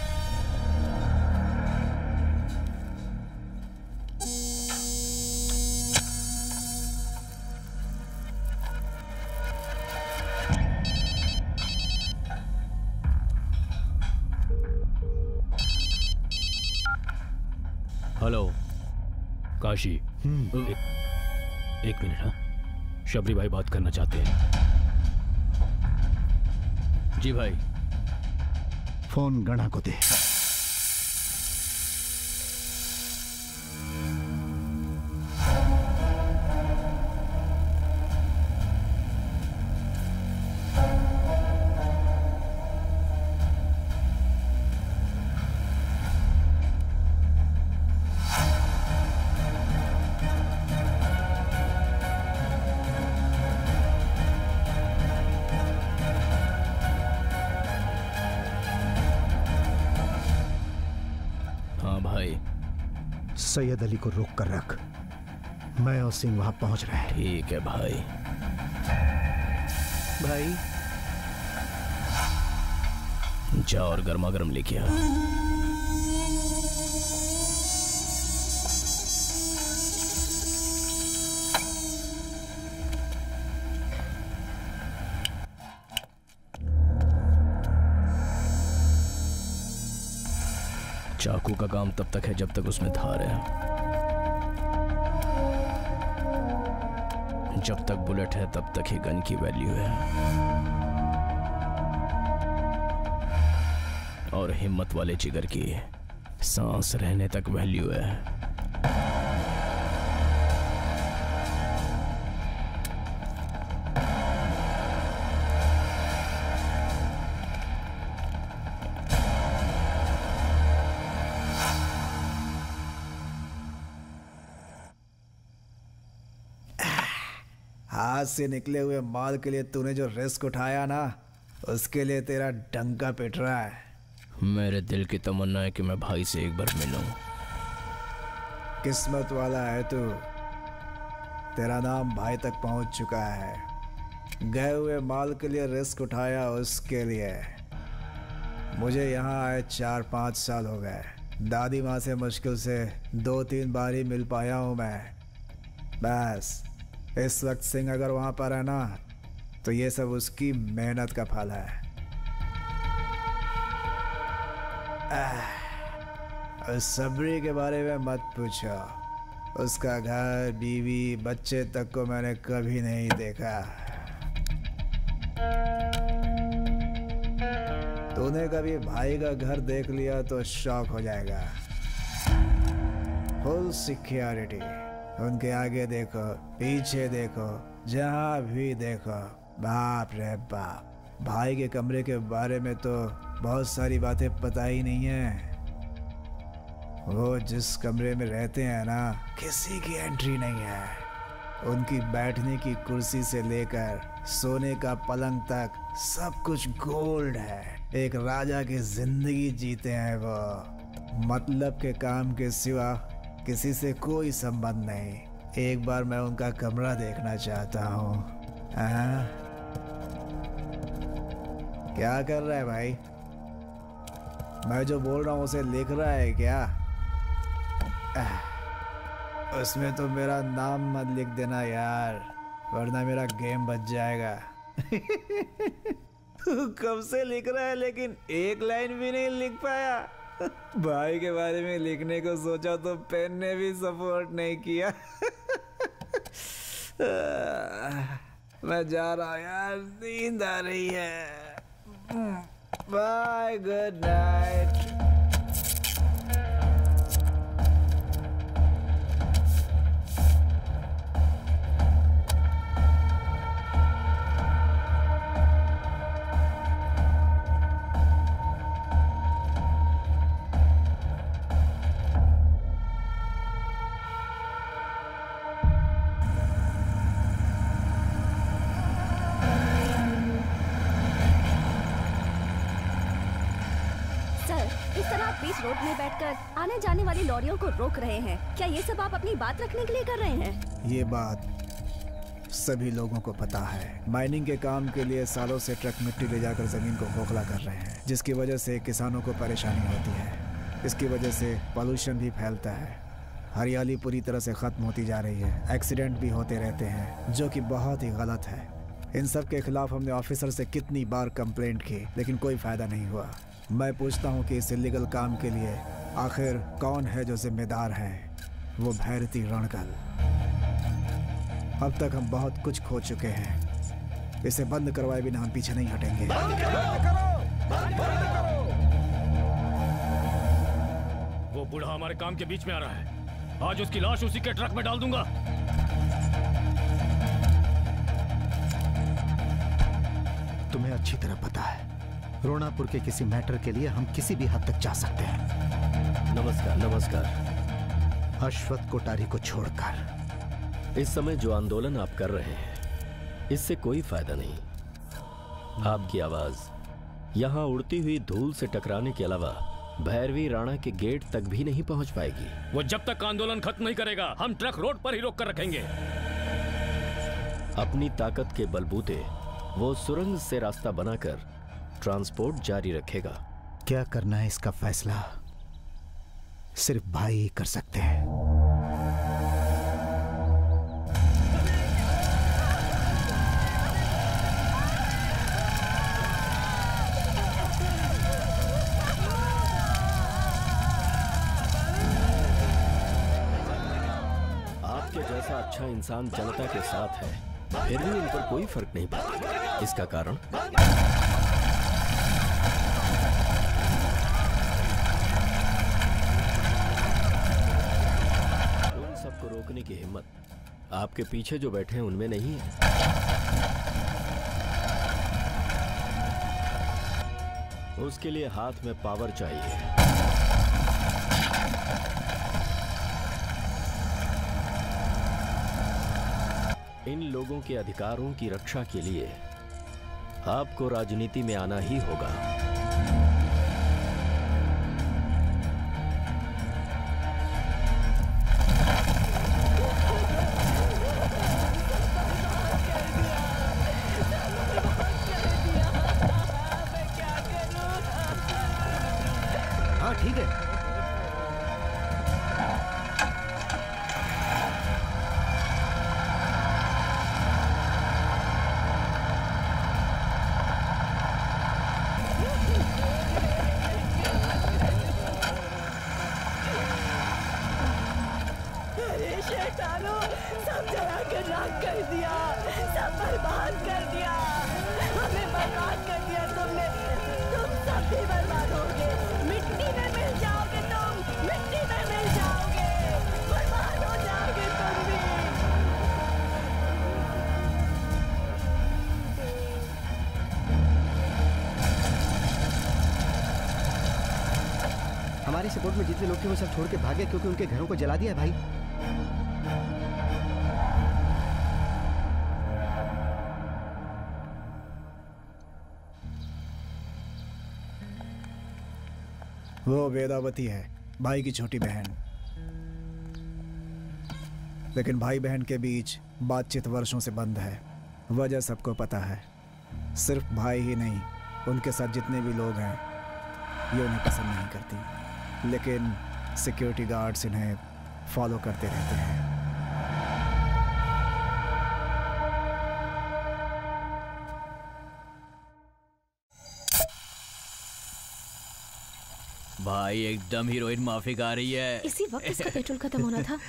हेलो काशी, एक, एक मिनट। हाँ, शबरी भाई बात करना चाहते हैं। जी भाई। फोन गणा को दे। सैयद अली को रोक कर रख, मैं और सिंह वहां पहुंच रहे हैं। ठीक है भाई। भाई जा और गर्मा गर्म लेके आ। चाकू का काम तब तक है जब तक उसमें धार है, जब तक बुलेट है तब तक ही गन की वैल्यू है, और हिम्मत वाले जिगर की सांस रहने तक वैल्यू है। हाथ से निकले हुए माल के लिए तूने जो रिस्क उठाया ना, उसके लिए तेरा डंका पिट रहा है। मेरे दिल की तमन्ना है कि मैं भाई से एक बार मिलूं। किस्मत वाला है तू, तेरा नाम भाई तक पहुंच चुका है। गए हुए माल के लिए रिस्क उठाया, उसके लिए। मुझे यहाँ आए चार पाँच साल हो गए। दादी माँ से मुश्किल से दो तीन बार ही मिल पाया हूँ मैं। बस इस वक्त सिंह अगर वहां पर है ना तो ये सब उसकी मेहनत का फल है। आह, उस सबरी के बारे में मत पूछो। उसका घर, बीवी, बच्चे तक को मैंने कभी नहीं देखा। तूने कभी भाई का घर देख लिया तो शॉक हो जाएगा। फुल सिक्योरिटी, उनके आगे देखो, पीछे देखो, जहां भी देखो, बाप रे बाप। भाई के कमरे के बारे में तो बहुत सारी बातें पता ही नहीं है। वो जिस कमरे में रहते हैं ना, किसी की एंट्री नहीं है। उनकी बैठने की कुर्सी से लेकर सोने का पलंग तक सब कुछ गोल्ड है। एक राजा की जिंदगी जीते हैं वो। मतलब के काम के सिवा किसी से कोई संबंध नहीं। एक बार मैं उनका कमरा देखना चाहता हूँ। हाँ? क्या कर रहा है भाई? मैं जो बोल रहा हूँ उसे लिख रहा है क्या? आह, उसमें तो मेरा नाम मत लिख देना यार, वरना मेरा गेम बच जाएगा। कब से लिख रहा है लेकिन एक लाइन भी नहीं लिख पाया। भाई के बारे में लिखने को सोचा तो पेन ने भी सपोर्ट नहीं किया। मैं जा रहा हूँ यार, नींद आ रही है। Bye, good night. रोड में बैठकर आने जाने वाली लॉरियों को रोक रहे हैं। क्या ये सब आप अपनी बात रखने के लिए कर रहे हैं? ये बात सभी लोगों को पता है। माइनिंग के काम के लिए सालों से ट्रक मिट्टी ले जाकर जमीन को खोखला कर रहे हैं, जिसकी वजह से किसानों को परेशानी होती है। इसकी वजह से पॉल्यूशन भी फैलता है। हरियाली पूरी तरह से खत्म होती जा रही है। एक्सीडेंट भी होते रहते हैं, जो कि बहुत ही गलत है। इन सब के खिलाफ हमने ऑफिसर से कितनी बार कंप्लेंट की, लेकिन कोई फायदा नहीं हुआ। मैं पूछता हूँ कि इस इलीगल काम के लिए आखिर कौन है जो जिम्मेदार है? वो भैरती रणकल। अब तक हम बहुत कुछ खो चुके हैं। इसे बंद करवाए बिना हम पीछे नहीं हटेंगे। बंद करो, बंद करो, बंद करो। वो बूढ़ा हमारे काम के बीच में आ रहा है। आज उसकी लाश उसी के ट्रक में डाल दूंगा। तुम्हें अच्छी तरह पता है, रोणापुर के किसी मैटर के लिए हम किसी भी हद तक जा सकते हैं। नमस्कार। नमस्कार। अश्वत्थ कोठारी को छोड़कर इस समय जो आंदोलन आप कर रहे हैं, इससे कोई फायदा नहीं। आपकी आवाज यहाँ उड़ती हुई धूल से टकराने के अलावा भैरवी राणा के गेट तक भी नहीं पहुंच पाएगी। वो जब तक आंदोलन खत्म नहीं करेगा, हम ट्रक रोड पर ही रोक कर रखेंगे। अपनी ताकत के बलबूते वो सुरंग से रास्ता बनाकर ट्रांसपोर्ट जारी रखेगा। क्या करना है इसका फैसला सिर्फ भाई ही कर सकते हैं। आपके जैसा अच्छा इंसान जनता के साथ है, फिर भी इन पर कोई फर्क नहीं पड़ता। इसका कारण रोकने की हिम्मत आपके पीछे जो बैठे हैं उनमें नहीं है। उसके लिए हाथ में पावर चाहिए। इन लोगों के अधिकारों की रक्षा के लिए आपको राजनीति में आना ही होगा। ठीक है, हमारे सपोर्ट में जितने लोग थे वो सब छोड़ के भागे क्योंकि उनके घरों को जला दिया है भाई। वो वेदावती है, भाई की छोटी बहन। लेकिन भाई बहन के बीच बातचीत वर्षों से बंद है। वजह सबको पता है। सिर्फ भाई ही नहीं, उनके साथ जितने भी लोग हैं ये उन्हें पसंद नहीं करती, लेकिन सिक्योरिटी गार्ड्स इन्हें फॉलो करते रहते हैं। भाई एकदम हीरोइन माफिक आ रही है। इसी वक्त इसका पेट्रोल खत्म होना था।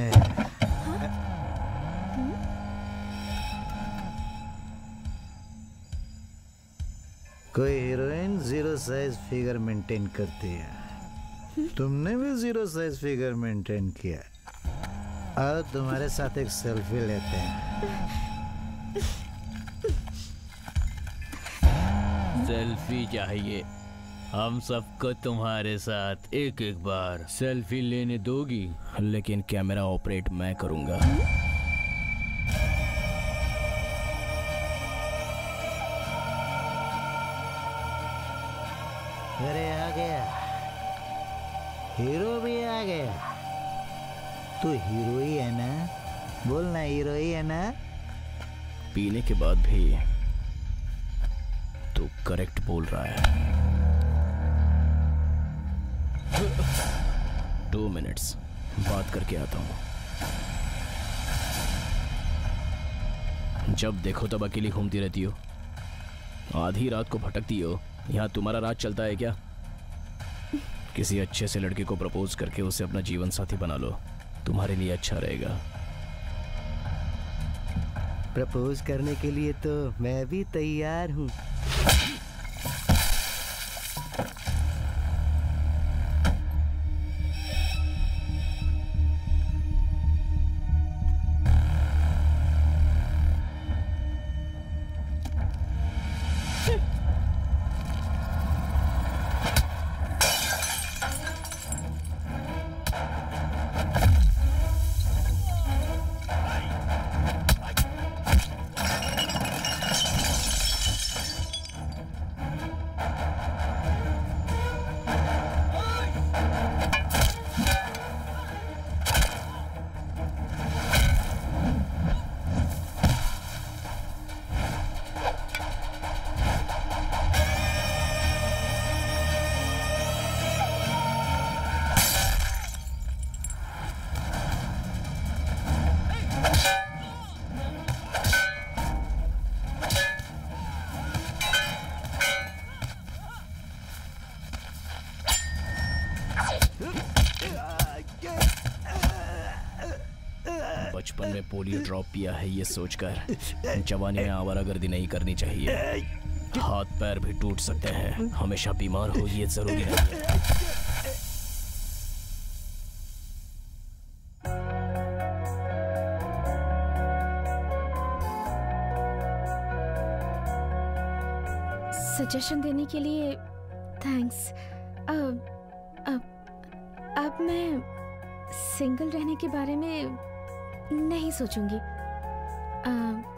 कोई heroine zero size figure maintain करती है, तुमने भी जीरो साइज फिगर मेंटेन किया। और तुम्हारे साथ एक सेल्फी लेते हैं। सेल्फी चाहिए? हम सबको तुम्हारे साथ एक एक बार सेल्फी लेने दोगी? लेकिन कैमरा ऑपरेट मैं करूंगा। अरे आ गया, हीरो भी आ गया। तू हीरो ही है ना? बोलना हीरो ही है ना? पीने के बाद भी तू करेक्ट बोल रहा है। टू मिनट्स बात करके आता हूँ। जब देखो तब अकेली घूमती रहती हो, आधी रात को भटकती हो। यहाँ तुम्हारा राज चलता है क्या? किसी अच्छे से लड़के को प्रपोज करके उसे अपना जीवन साथी बना लो, तुम्हारे लिए अच्छा रहेगा। प्रपोज करने के लिए तो मैं भी तैयार हूँ। बचपन में पोलियो ड्रॉप पिया है ये सोचकर जवानी में आवारागर्दी नहीं करनी चाहिए। हाथ पैर भी टूट सकते हैं, हमेशा बीमार हो ये जरूरी नहीं है। सजेशन देने के लिए थैंक्स। अब अब अब मैं सिंगल रहने के बारे में नहीं सोचूंगी। आ,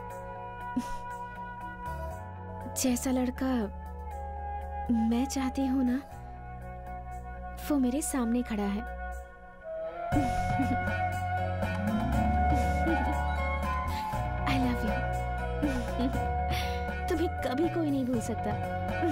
जैसा लड़का मैं चाहती हूँ ना, वो मेरे सामने खड़ा है। I love you. तुम्हें कभी कोई नहीं भूल सकता।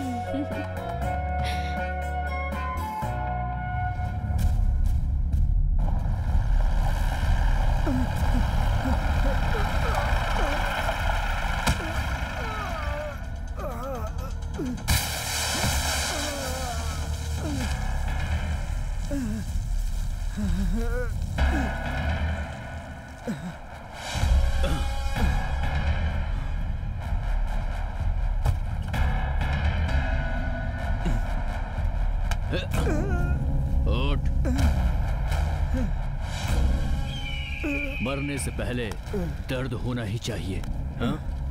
उठ। मरने से पहले दर्द होना ही चाहिए। हाँ?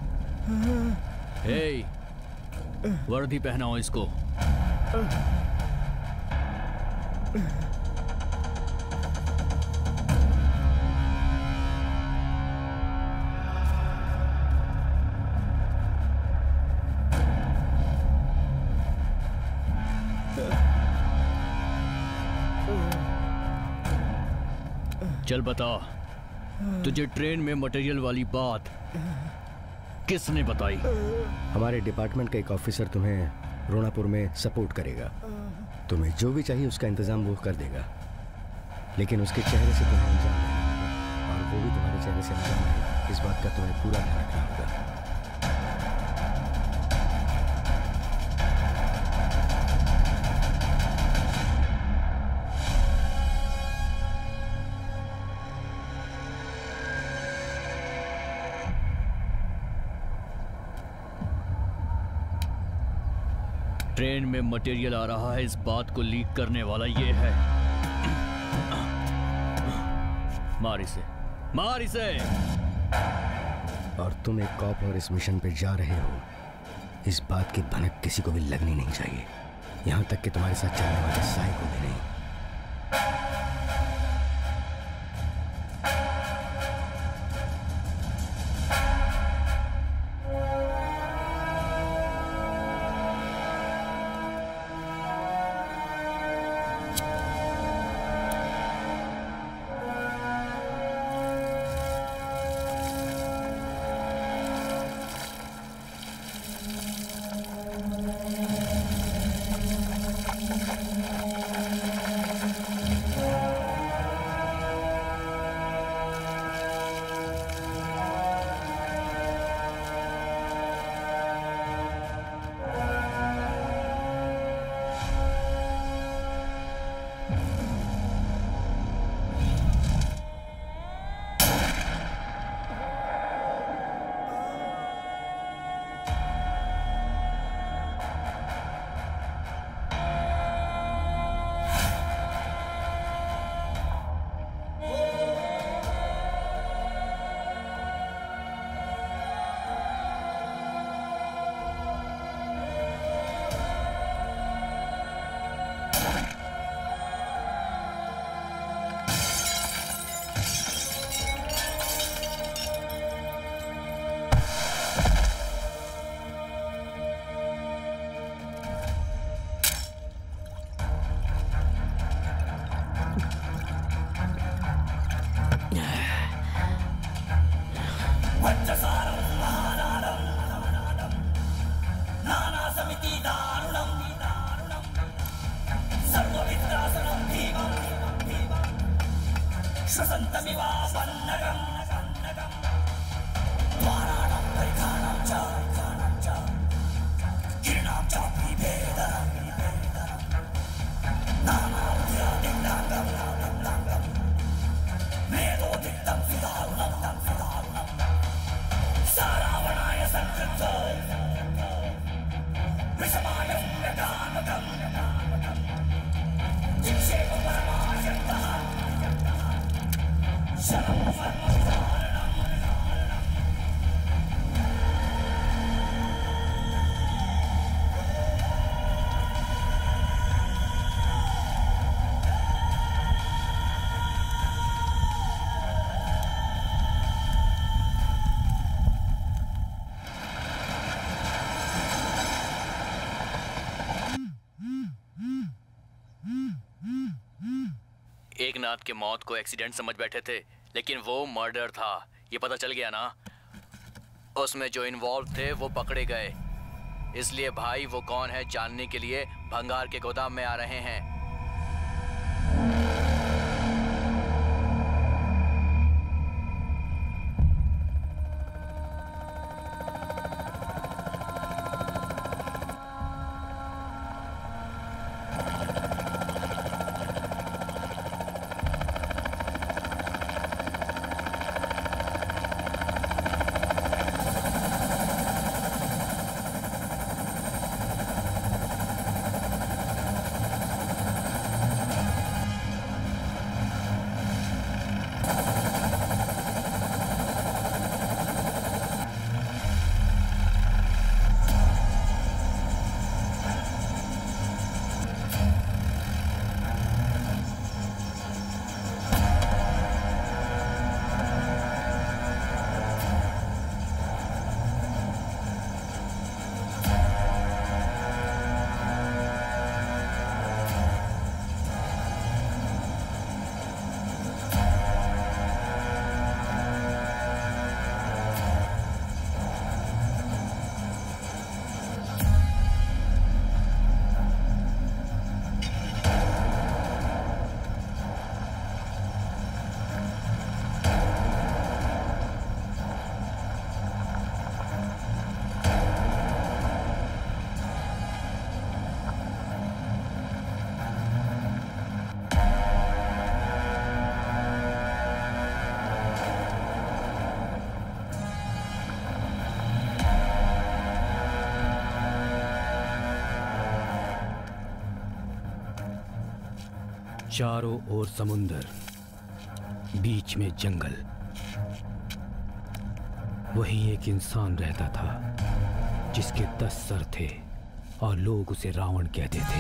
हे, वर्दी पहनाओ इसको। चल बता, तुझे ट्रेन में मटेरियल वाली बात किसने बताई? हमारे डिपार्टमेंट का एक ऑफिसर तुम्हें रोनापुर में सपोर्ट करेगा। तुम्हें जो भी चाहिए उसका इंतजाम वो कर देगा, लेकिन उसके चेहरे से तुम्हें अंजाम नहीं और वो भी तुम्हारे चेहरे से अंजाम नहीं। इस बात का तुम्हें पूरा ध्यान रखना होगा। ट्रेन में मटेरियल आ रहा है, इस बात को लीक करने वाला ये है। मार इसे, मार इसे। और तुम एक कॉप और इस मिशन पे जा रहे हो, इस बात की भनक किसी को भी लगनी नहीं चाहिए, यहां तक कि तुम्हारे साथ चलने वाले साई को भी नहीं। एकनाथ के मौत को एक्सीडेंट समझ बैठे थे, लेकिन वो मर्डर था, ये पता चल गया ना। उसमें जो इन्वॉल्व थे वो पकड़े गए, इसलिए भाई वो कौन है जानने के लिए भंगार के गोदाम में आ रहे हैं। चारों ओर समुंदर, बीच में जंगल। वहीं एक इंसान रहता था जिसके दस सर थे और लोग उसे रावण कहते थे।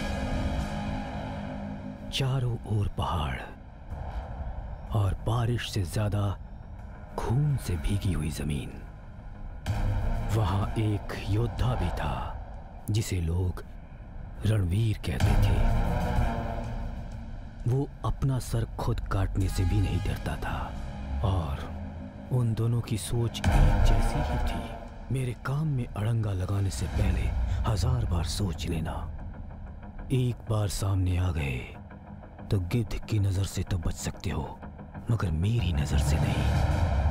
चारों ओर पहाड़ और बारिश से ज्यादा खून से भीगी हुई जमीन। वहां एक योद्धा भी था जिसे लोग रणवीर कहते थे। वो अपना सर खुद काटने से भी नहीं डरता था और उन दोनों की सोच एक जैसी ही थी। मेरे काम में अड़ंगा लगाने से पहले हजार बार सोच लेना। एक बार सामने आ गए तो गिद्ध की नजर से तो बच सकते हो, मगर मेरी नजर से नहीं।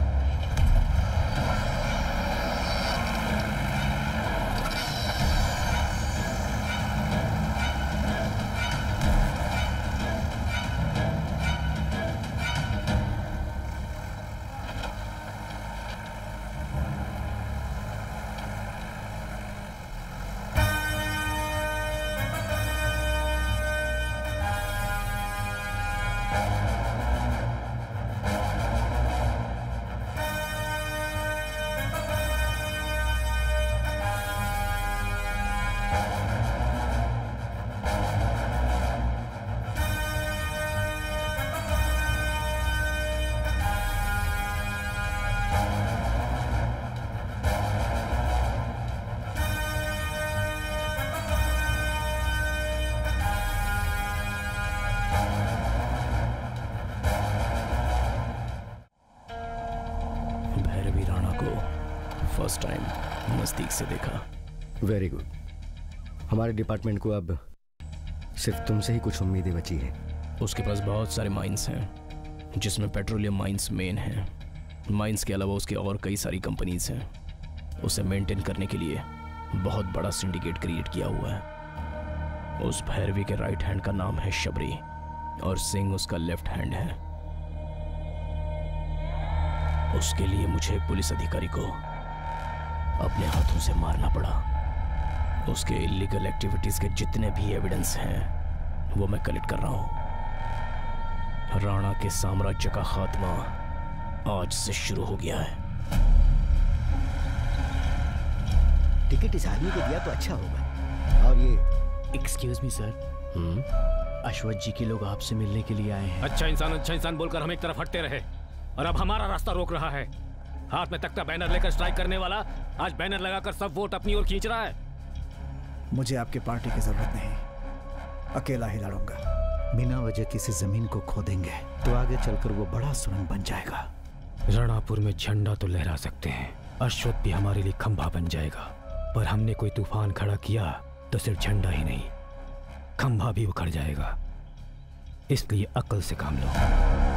फर्स्ट टाइम नजदीक से देखा। Very good. हमारे डिपार्टमेंट को अब सिर्फ तुमसे ही कुछ उम्मीदें बची हैं। उसके पास बहुत सारे माइंस हैं, जिसमें पेट्रोलियम माइंस मेन हैं। माइंस के अलावा उसके और कई सारी कंपनीज हैं। उसे मेंटेन करने के लिए बहुत बड़ा सिंडिकेट क्रिएट किया हुआ है। उस भैरवी के राइट हैंड का नाम है शबरी और सिंह उसका लेफ्ट हैंड है। उसके लिए मुझे एक पुलिस अधिकारी को अपने हाथों से मारना पड़ा। उसके इलीगल एक्टिविटीज के जितने भी एविडेंस हैं वो मैं कलेक्ट कर रहा हूं। राणा के साम्राज्य का खात्मा आज से शुरू हो गया है। टिकट इस आदमी को दिया तो अच्छा होगा। और ये एक्सक्यूज मी सर, अश्वथ जी के लोग आपसे मिलने के लिए आए हैं। अच्छा इंसान अच्छा इंसान बोलकर हम एक तरफ हटते रहे और अब हमारा रास्ता रोक रहा है। हाथ में तख्ता बैनर लेकर स्ट्राइक करने वाला आज बैनर लगाकर सब वोट अपनी ओर खींच रहा है। मुझे आपकी पार्टी की जरूरत नहीं, अकेला ही लड़ूंगा। बिना वजह किसी जमीन को खोदेंगे तो आगे चलकर वो बड़ा सुरंग बन जाएगा। रणपुर में झंडा तो लहरा सकते हैं, अश्वथ भी हमारे लिए खंभा बन जाएगा, पर हमने कोई तूफान खड़ा किया तो सिर्फ झंडा ही नहीं, खंभा भी उखड़ जाएगा। इसलिए अक्ल से काम लो।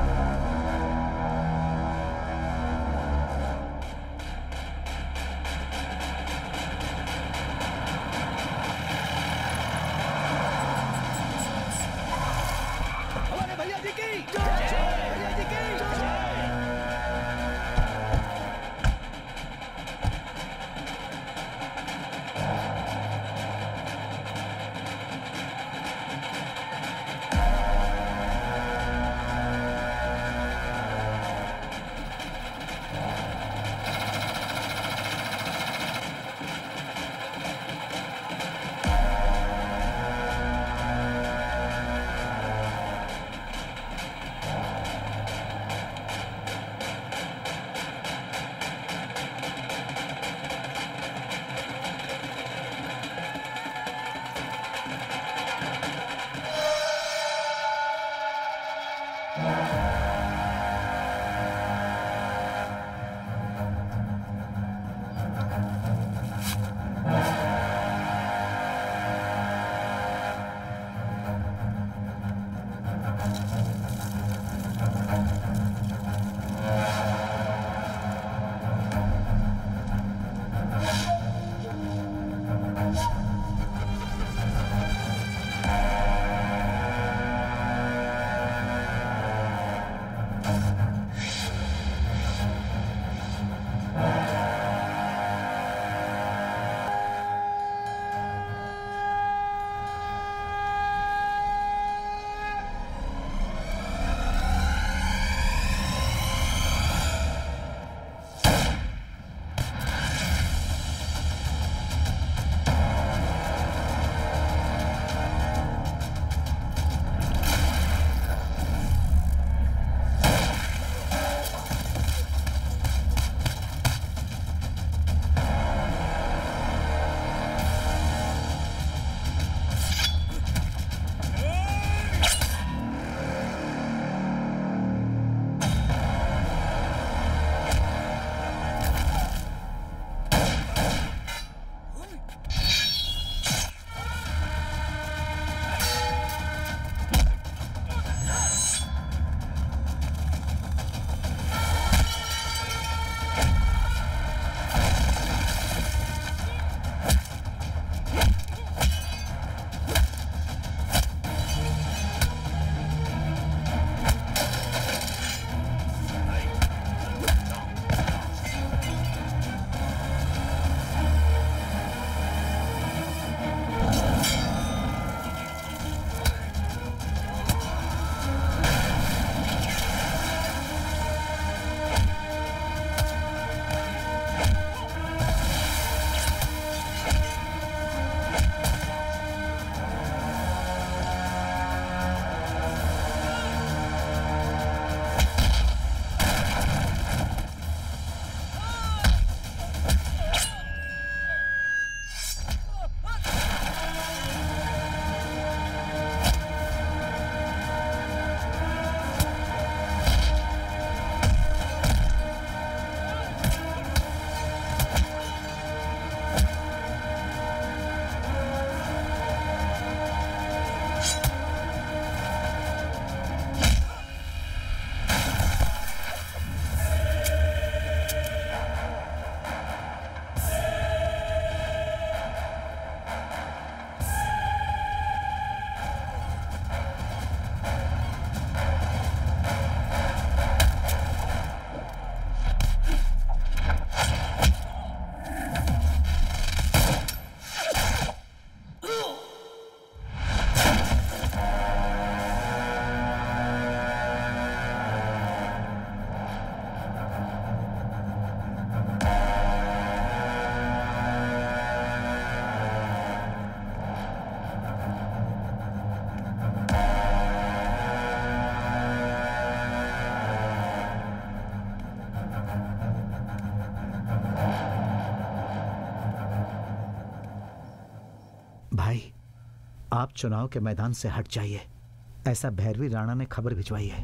भाई, आप चुनाव के मैदान से हट जाइए, ऐसा भैरवी राणा ने खबर भिजवाई है।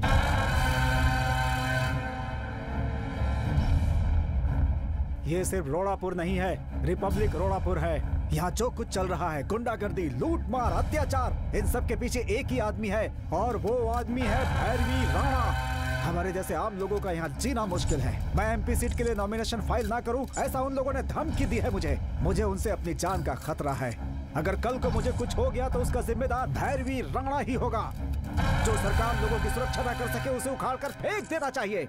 ये सिर्फ रोड़ापुर नहीं है, रिपब्लिक रोड़ापुर है। यहाँ जो कुछ चल रहा है, गुंडागर्दी, लूट मार, अत्याचार, इन सब के पीछे एक ही आदमी है और वो आदमी है भैरवी राणा। हमारे जैसे आम लोगों का यहाँ जीना मुश्किल है। मैं एमपी सीट के लिए नॉमिनेशन फाइल ना करूँ, ऐसा उन लोगों ने धमकी दी है मुझे। मुझे उनसे अपनी जान का खतरा है। अगर कल को मुझे कुछ हो गया तो उसका जिम्मेदार भैरवी राणा ही होगा। जो सरकार लोगों की सुरक्षा न कर सके उसे उखाड़ कर फेंक देना चाहिए।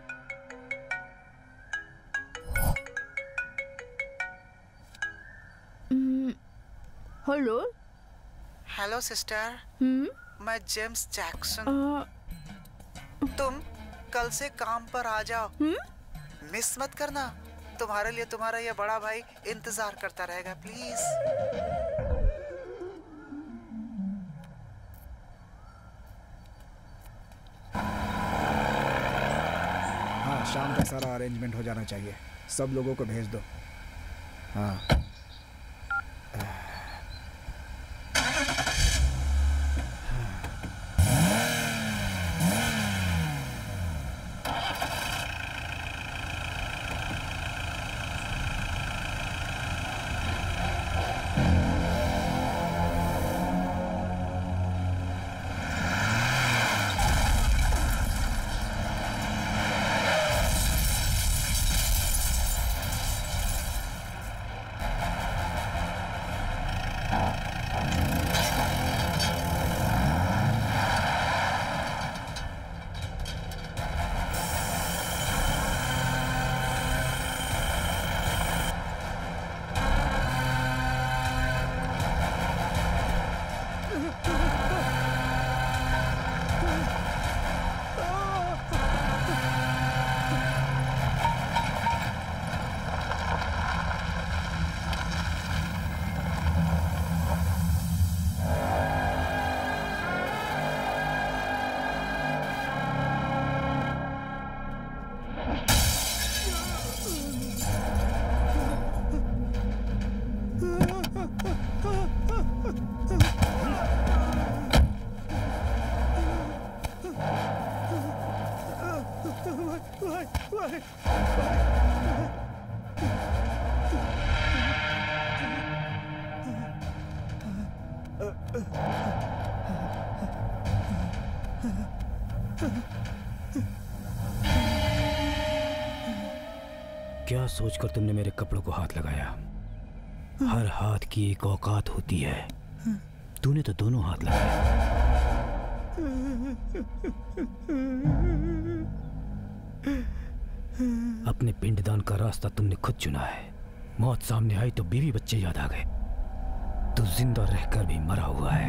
हेलो हेलो सिस्टर, मैं जेम्स जैक्सन। तुम कल से काम पर आ जाओ, मिस मत करना। तुम्हारे लिए तुम्हारा ये बड़ा भाई इंतजार करता रहेगा, प्लीज। हाँ, शाम तक सारा अरेंजमेंट हो जाना चाहिए। सब लोगों को भेज दो। हाँ। क्या सोचकर तुमने मेरे कपड़ों को हाथ लगाया? हर हाथ की एक औकात होती है। तूने तो दोनों हाथ लगाए। अपने पिंडदान का रास्ता तुमने खुद चुना है। मौत सामने आई तो बीवी बच्चे याद आ गए। तू जिंदा रहकर भी मरा हुआ है।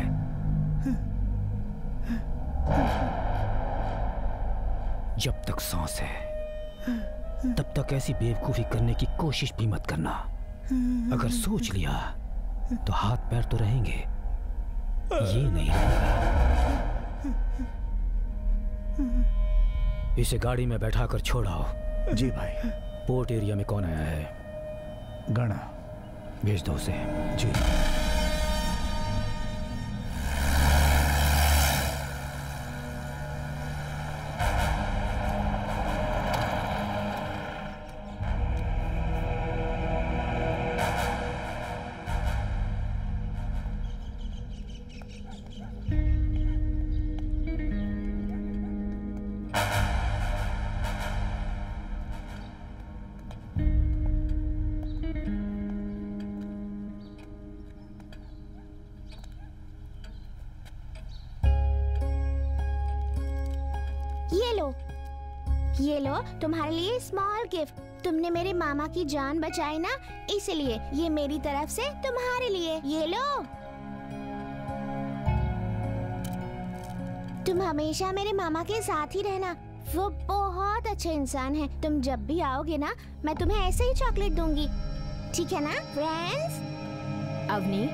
जब तक सांस है तब तक ऐसी बेवकूफी करने की कोशिश भी मत करना। अगर सोच लिया तो हाथ पैर तो रहेंगे, ये नहीं रहेगा। इसे गाड़ी में बैठाकर छोड़ाओ। जी भाई। पोर्ट एरिया में कौन आया है? गणा। भेज दो उसे। जी। ये लो, ये लो तुम्हारे लिए स्मॉल गिफ्ट। तुमने मेरे मामा की जान बचाई ना, इसलिए ये मेरी तरफ से तुम्हारे लिए। ये लो। तुम हमेशा मेरे मामा के साथ ही रहना, वो बहुत अच्छे इंसान हैं। तुम जब भी आओगे ना, मैं तुम्हें ऐसे ही चॉकलेट दूंगी, ठीक है ना फ्रेंड्स? Avani,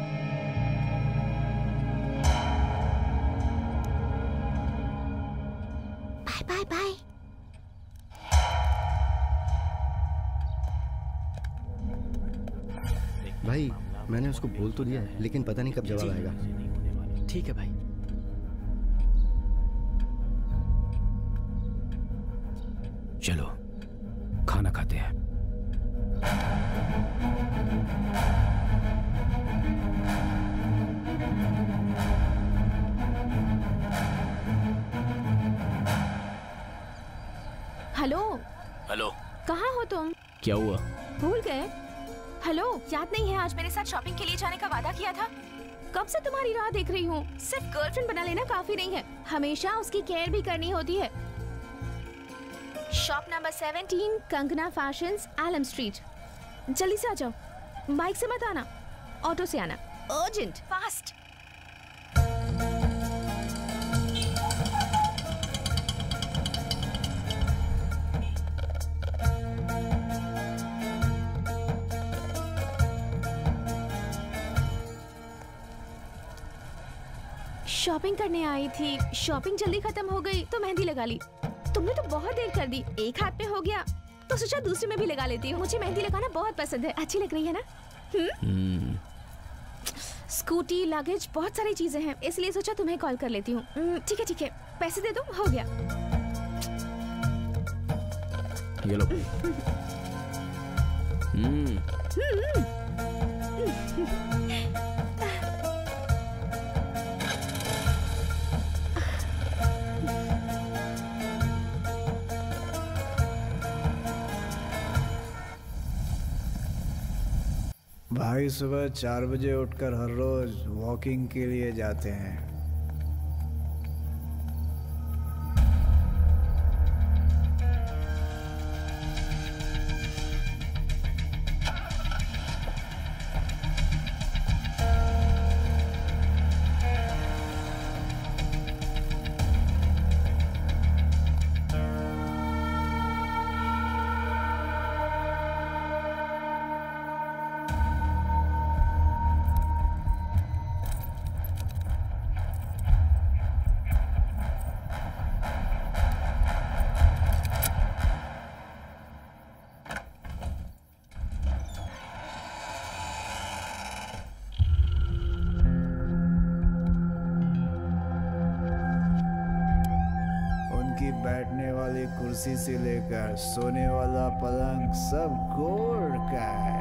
bye bye. भाई मैंने उसको बोल तो दिया है, लेकिन पता नहीं कब जवाब आएगा। ठीक है भाई। चलो खाना खाते हैं। हेलो। हेलो। कहाँ हो तुम? क्या हुआ? भूल गए? हेलो, याद नहीं है आज मेरे साथ शॉपिंग के लिए जाने का वादा किया था? कब से तुम्हारी राह देख रही हूँ। सिर्फ गर्लफ्रेंड बना लेना काफी नहीं है, हमेशा उसकी केयर भी करनी होती है। Shop number seventeen, Kangana fashions, Elm street. जल्दी से आ जाओ। बाइक से मत आना, ऑटो से आना। Urgent, fast. शॉपिंग करने आई थी, शॉपिंग जल्दी खत्म हो गई तो मेहंदी लगा ली। तुमने तो बहुत देर कर दी, एक हाथ पे हो गया तो सोचा दूसरे में भी लगा लेती हूँ। मुझे मेहंदी लगाना बहुत पसंद है, अच्छी लग रही है ना? हम्म। स्कूटी, लगेज, बहुत सारी चीजें हैं, इसलिए सोचा तुम्हें कॉल कर लेती हूँ। ठीक है ठीक है, पैसे दे दो, हो गया। ये लो। हम्म। भाई सुबह चार बजे उठकर हर रोज वॉकिंग के लिए जाते हैं। बैठने वाली कुर्सी से लेकर सोने वाला पलंग सब गोल्ड का है।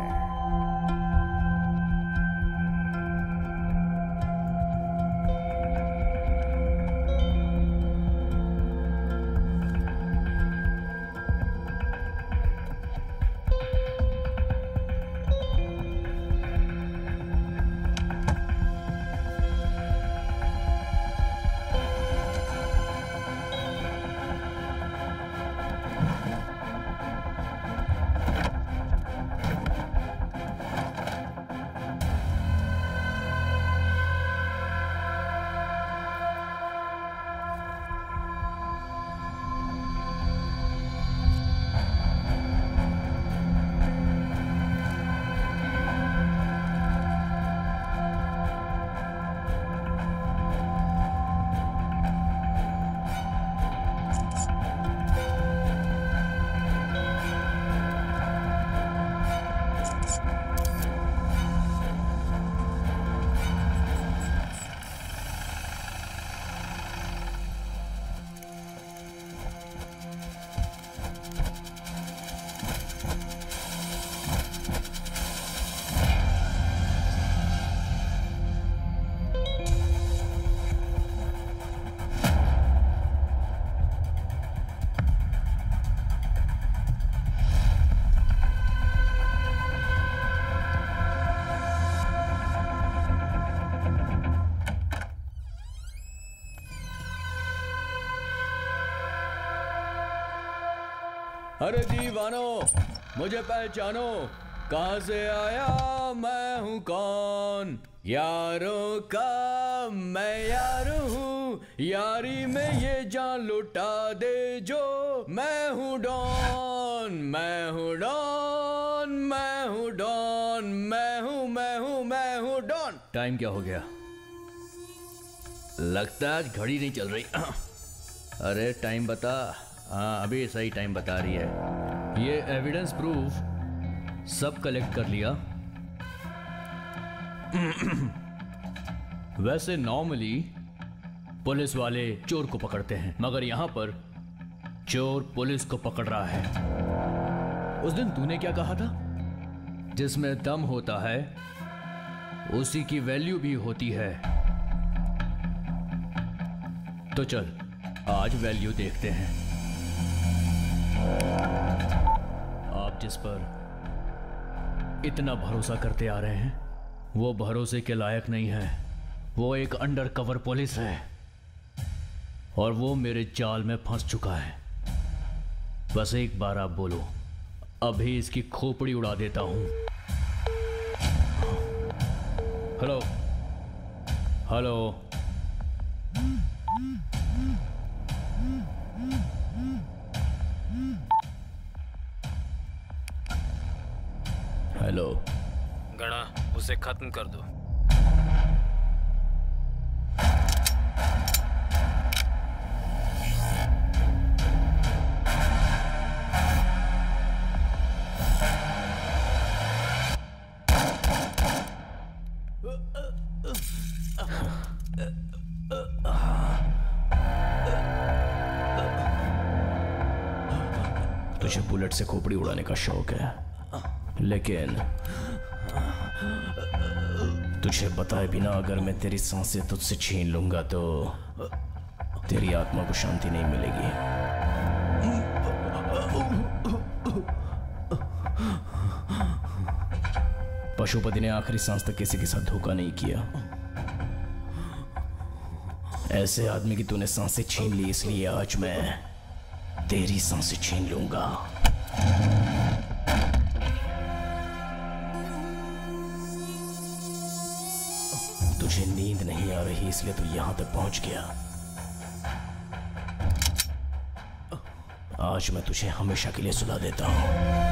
अरे दीवानो, मुझे पहचानो, कहाँ से आया, मैं हूँ कौन। यारों का मैं यार हूँ, यारी में ये जान लुटा दे जो। मैं हूँ डॉन, मैं हूँ डॉन, मैं हूँ डॉन, मैं हूँ मैं हूँ मैं हूँ डॉन। टाइम क्या हो गया? लगता है आज घड़ी नहीं चल रही। अरे टाइम बता। हाँ अभी सही टाइम बता रही है। ये एविडेंस प्रूफ सब कलेक्ट कर लिया। वैसे नॉर्मली पुलिस वाले चोर को पकड़ते हैं, मगर यहां पर चोर पुलिस को पकड़ रहा है। उस दिन तूने क्या कहा था? जिसमें दम होता है उसी की वैल्यू भी होती है। तो चल आज वैल्यू देखते हैं। आप जिस पर इतना भरोसा करते आ रहे हैं वो भरोसे के लायक नहीं है। वो एक अंडर कवर पुलिस है और वो मेरे जाल में फंस चुका है। बस एक बार आप बोलो, अभी इसकी खोपड़ी उड़ा देता हूं। हेलो हेलो हेलो गणा, उसे खत्म कर दो। तुझे बुलेट से खोपड़ी उड़ाने का शौक है, लेकिन तुझे बताए बिना अगर मैं तेरी सांसें तुझसे छीन लूंगा तो तेरी आत्मा को शांति नहीं मिलेगी। पशुपति ने आखिरी सांस तक किसी के साथ धोखा नहीं किया। ऐसे आदमी की तूने सांसें छीन ली, इसलिए आज मैं तेरी सांसें छीन लूंगा। तुझे नींद नहीं आ रही इसलिए तू यहां तक पहुंच गया। आज मैं तुझे हमेशा के लिए सुला देता हूं।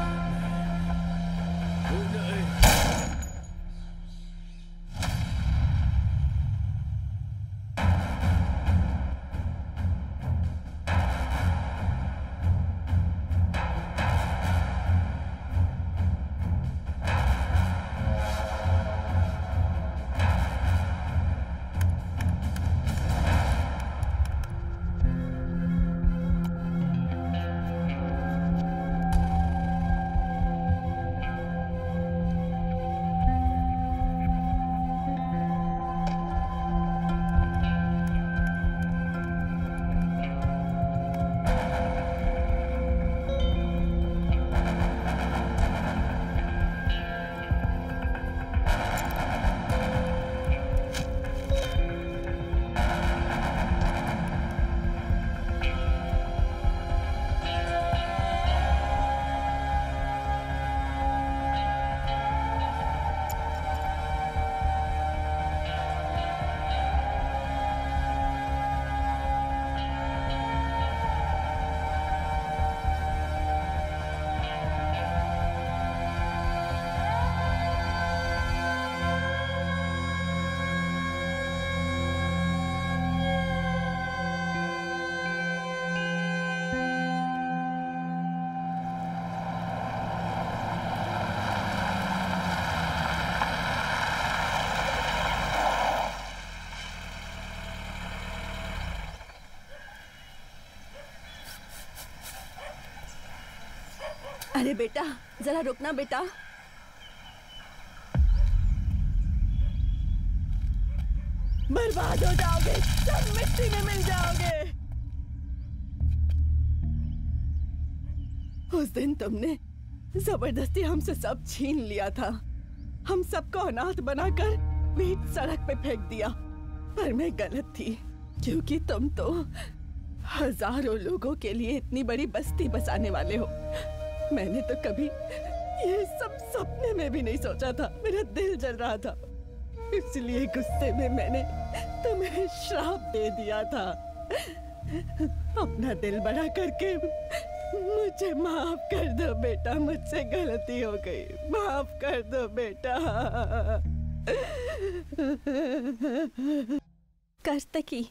अरे बेटा जरा रुकना बेटा। बर्बाद हो जाओगे, सब मिट्टी में मिल जाओगे। उस दिन तुमने जबरदस्ती हमसे सब छीन लिया था। हम सबको अनाथ बनाकर बीच सड़क पे फेंक दिया, पर मैं गलत थी क्योंकि तुम तो हजारों लोगों के लिए इतनी बड़ी बस्ती बसाने वाले हो। मैंने तो कभी ये सब सपने में भी नहीं सोचा था। मेरा दिल जल रहा था, इसलिए गुस्से में मैंने तुम्हें श्राप दे दिया था। अपना दिल बड़ा करके मुझे माफ कर दो बेटा, मुझसे गलती हो गई, माफ कर दो बेटा। कार्तिकी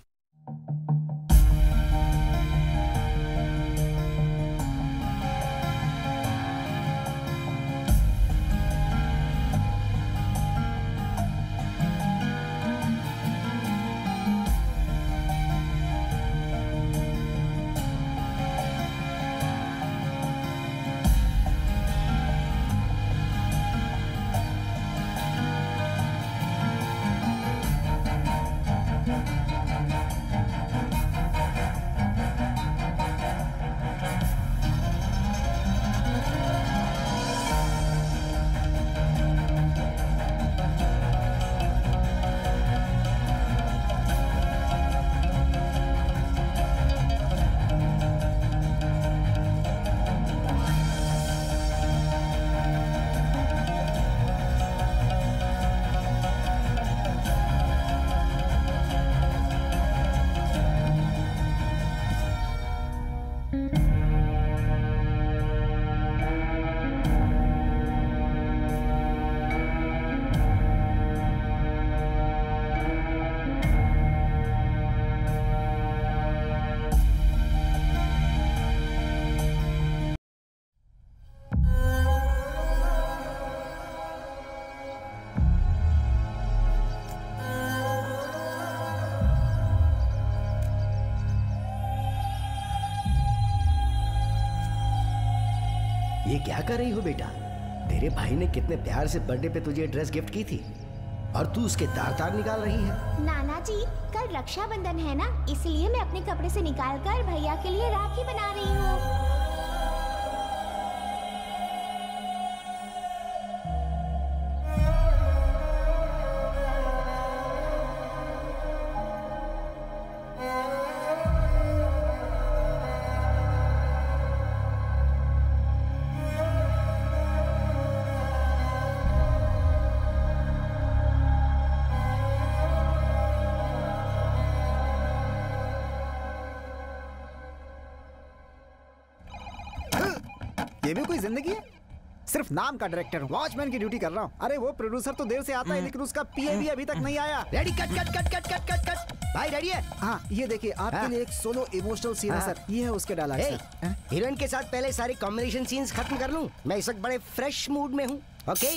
ये क्या कर रही हो बेटा? तेरे भाई ने कितने प्यार से बर्थडे पे तुझे ड्रेस गिफ्ट की थी और तू उसके तार तार निकाल रही है। नाना जी, कल रक्षाबंधन है ना, इसलिए मैं अपने कपड़े से निकाल कर भैया के लिए राखी बना रही हूँ। ये भी कोई जिंदगी है? सिर्फ नाम का डायरेक्टर हूँ, वॉचमैन की ड्यूटी कर रहा हूँ। अरे वो प्रोड्यूसर तो देर से आता है, लेकिन उसका पीए भी अभी तक नहीं आया। Ready, cut cut cut cut cut cut cut. भाई रेडी है? हाँ, ये देखिए आपके हाँ? लिए एक सोलो इमोशनल सीन है हाँ? सर। ये है उसके डायलॉग सर। हीरोइन के साथ पहले सारे कॉम्बिनेशन सीन्स खत्म कर लूं। मैं इस वक्त बड़े फ्रेश मूड में हूँ। ओके।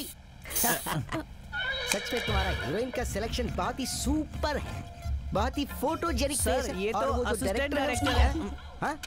सच में तुम्हारा हीरोइन का सिलेक्शन बहुत ही सुपर है, बहुत ही फोटोजेनिक सर, ये तो असिस्टेंट डायरेक्टर है। हाँ?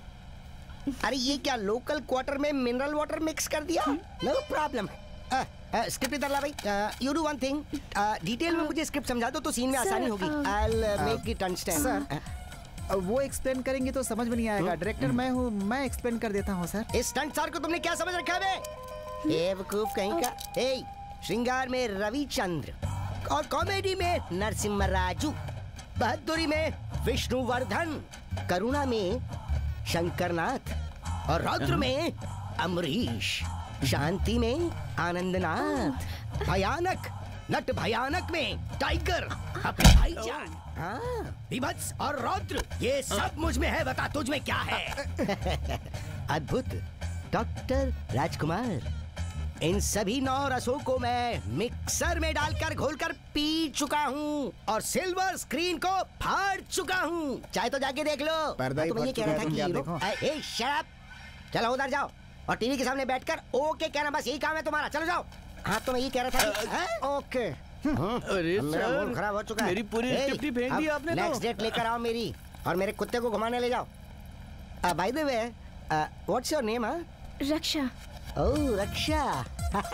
अरे ये क्या लोकल क्वार्टर में मिनरल वाटर मिक्स कर दिया? No problem. स्क्रिप्ट इधर ला भाई। You do one thing, detail में मुझे स्क्रिप्ट समझा दो तो सीन में आसानी होगी। I will make it understand. Sir वो एक्सप्लेन करेंगे तो समझ में नहीं आएगा। डायरेक्टर मैं हूँ, मैं एक्सप्लेन कर देता हूँ सर। इस स्टंट सर को तुमने क्या समझ रखा है? बेवकूफ कहीं का। ए, श्रृंगार में रविचंद्र और कॉमेडी में नरसिम्हा राजू, बहादुरी में विष्णुवर्धन, करुणा में शंकरनाथ और रौद्र में अमरीश, शांति में आनंदनाथ, भयानक नट भयानक में टाइगर अपने भाईजान, हाँ, विभत्स और रौद्र, ये सब मुझ में है। बता तुझ में क्या है? अद्भुत डॉक्टर राजकुमार। इन सभी नौ रसों को मैं मिक्सर में डालकर घोलकर पी चुका हूँ और सिल्वर स्क्रीन को फाड़ चुका हूँ। चाहे तो जाके देख लो। पर्दा ही तो मैं ये फट कह रहा चुका था है, कि तुम क्या हीरो- ए, शट अप। चलो उधर जाओ और टीवी के सामने बैठकर ओके कहना, बस यही काम है तुम्हारा। चलो जाओ। हाँ तो मैं ये कह रहा था कि, हाँ? ओके। अरे मेरा सर, मूड खराब हो चुका है। मेरी पूरी स्क्रिप्ट ही फेंक दी आपने तो। नेक्स्ट डेट लेकर आओ मेरी, और मेरे कुत्ते को घुमाने ले जाओ। By the way, what's your name? Raksha. Oh Raksha.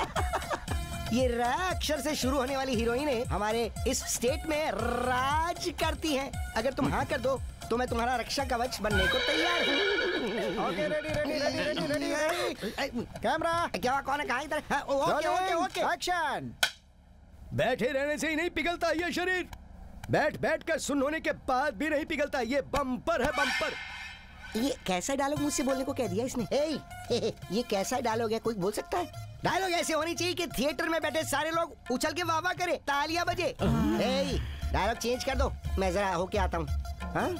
ये र अक्षर से शुरू होने वाली हीरोइनें हमारे इस स्टेट में राज करती हैं। अगर तुम हाँ कर दो तो मैं तुम्हारा रक्षा कवच बनने को तैयार हूँ। Okay, ready ready ready ready ready. Camera. क्या कौन है? कहाँ इधर? हाँ, ओके ओके ओके एक्शन। बैठे रहने से ही नहीं पिघलता ये शरीर, बैठ बैठ कर सुन होने के बाद भी नहीं पिघलता। ये बम्पर है, बम्पर। ये कैसा डायलॉग मुझसे बोलने को कह दिया इसने? ए, ये कैसा डायलॉग है? कोई बोल सकता है? डायलॉग ऐसे होनी चाहिए कि थिएटर में बैठे सारे लोग उछल के वाह वाह करे, तालियां बजे। ए, डायलॉग चेंज कर दो, मैं जरा होके आता हूँ। हाँ?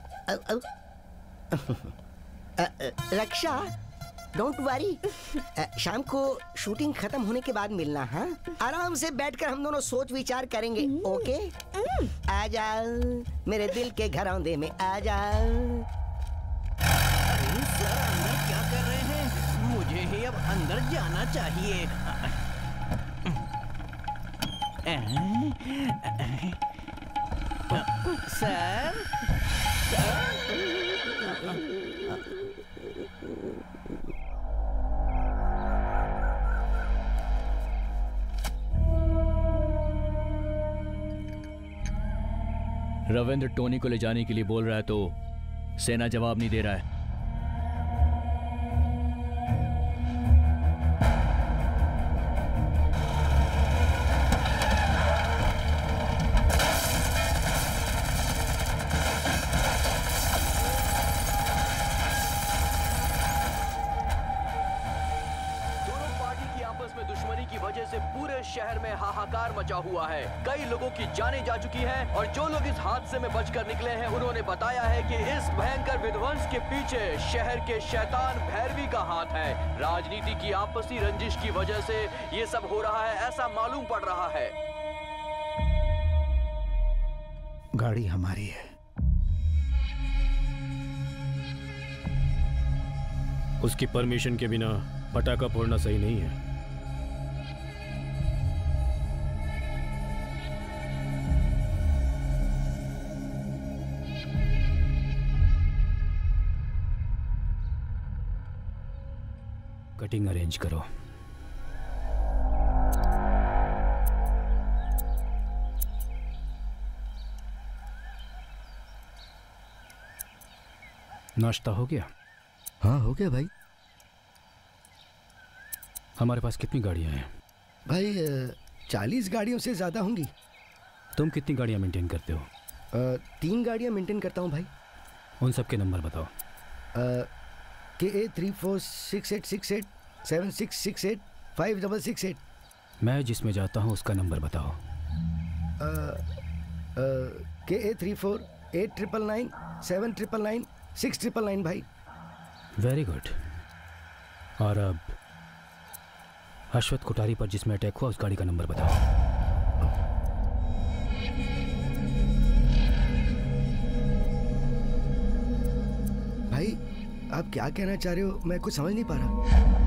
रक्षा, डोंट वरी, शाम को शूटिंग खत्म होने के बाद मिलना। हाँ, आराम से बैठकर हम दोनों सोच विचार करेंगे। ओके? आ जाओ मेरे दिल के घरौंदे में, आ जाओ। सर अंदर क्या कर रहे हैं? मुझे ही अब अंदर जाना चाहिए। सर, रविंद्र टोनी को ले जाने के लिए बोल रहा है तो सेना जवाब नहीं दे रहा है। शहर में हाहाकार मचा हुआ है। कई लोगों की जानें जा चुकी हैं और जो लोग इस हादसे में बचकर निकले हैं उन्होंने बताया है कि इस भयंकर विध्वंस के पीछे शहर के शैतान भैरवी का हाथ है। राजनीति की आपसी रंजिश की वजह से ये सब हो रहा है, ऐसा मालूम पड़ रहा है। गाड़ी हमारी है। उसकी परमिशन के बिना पटाखा फोड़ना सही नहीं है। मीटिंग अरेंज करो। नाश्ता हो गया? हाँ हो गया भाई। हमारे पास कितनी गाड़ियां हैं? भाई चालीस गाड़ियों से ज़्यादा होंगी। तुम कितनी गाड़ियां मेंटेन करते हो? आ, तीन गाड़ियां मेंटेन करता हूँ भाई। उन सब के नंबर बताओ। K A three four six eight six eight seven six six eight five double six eight. मैं जिसमें जाता हूँ उसका नंबर बताओ। K A three four eight triple nine seven triple nine six triple nine भाई। Very good. और अब अश्वथ कोठारी पर जिसमें अटैक हुआ उस गाड़ी का नंबर बताओ। भाई आप क्या कहना चाह रहे हो, मैं कुछ समझ नहीं पा रहा।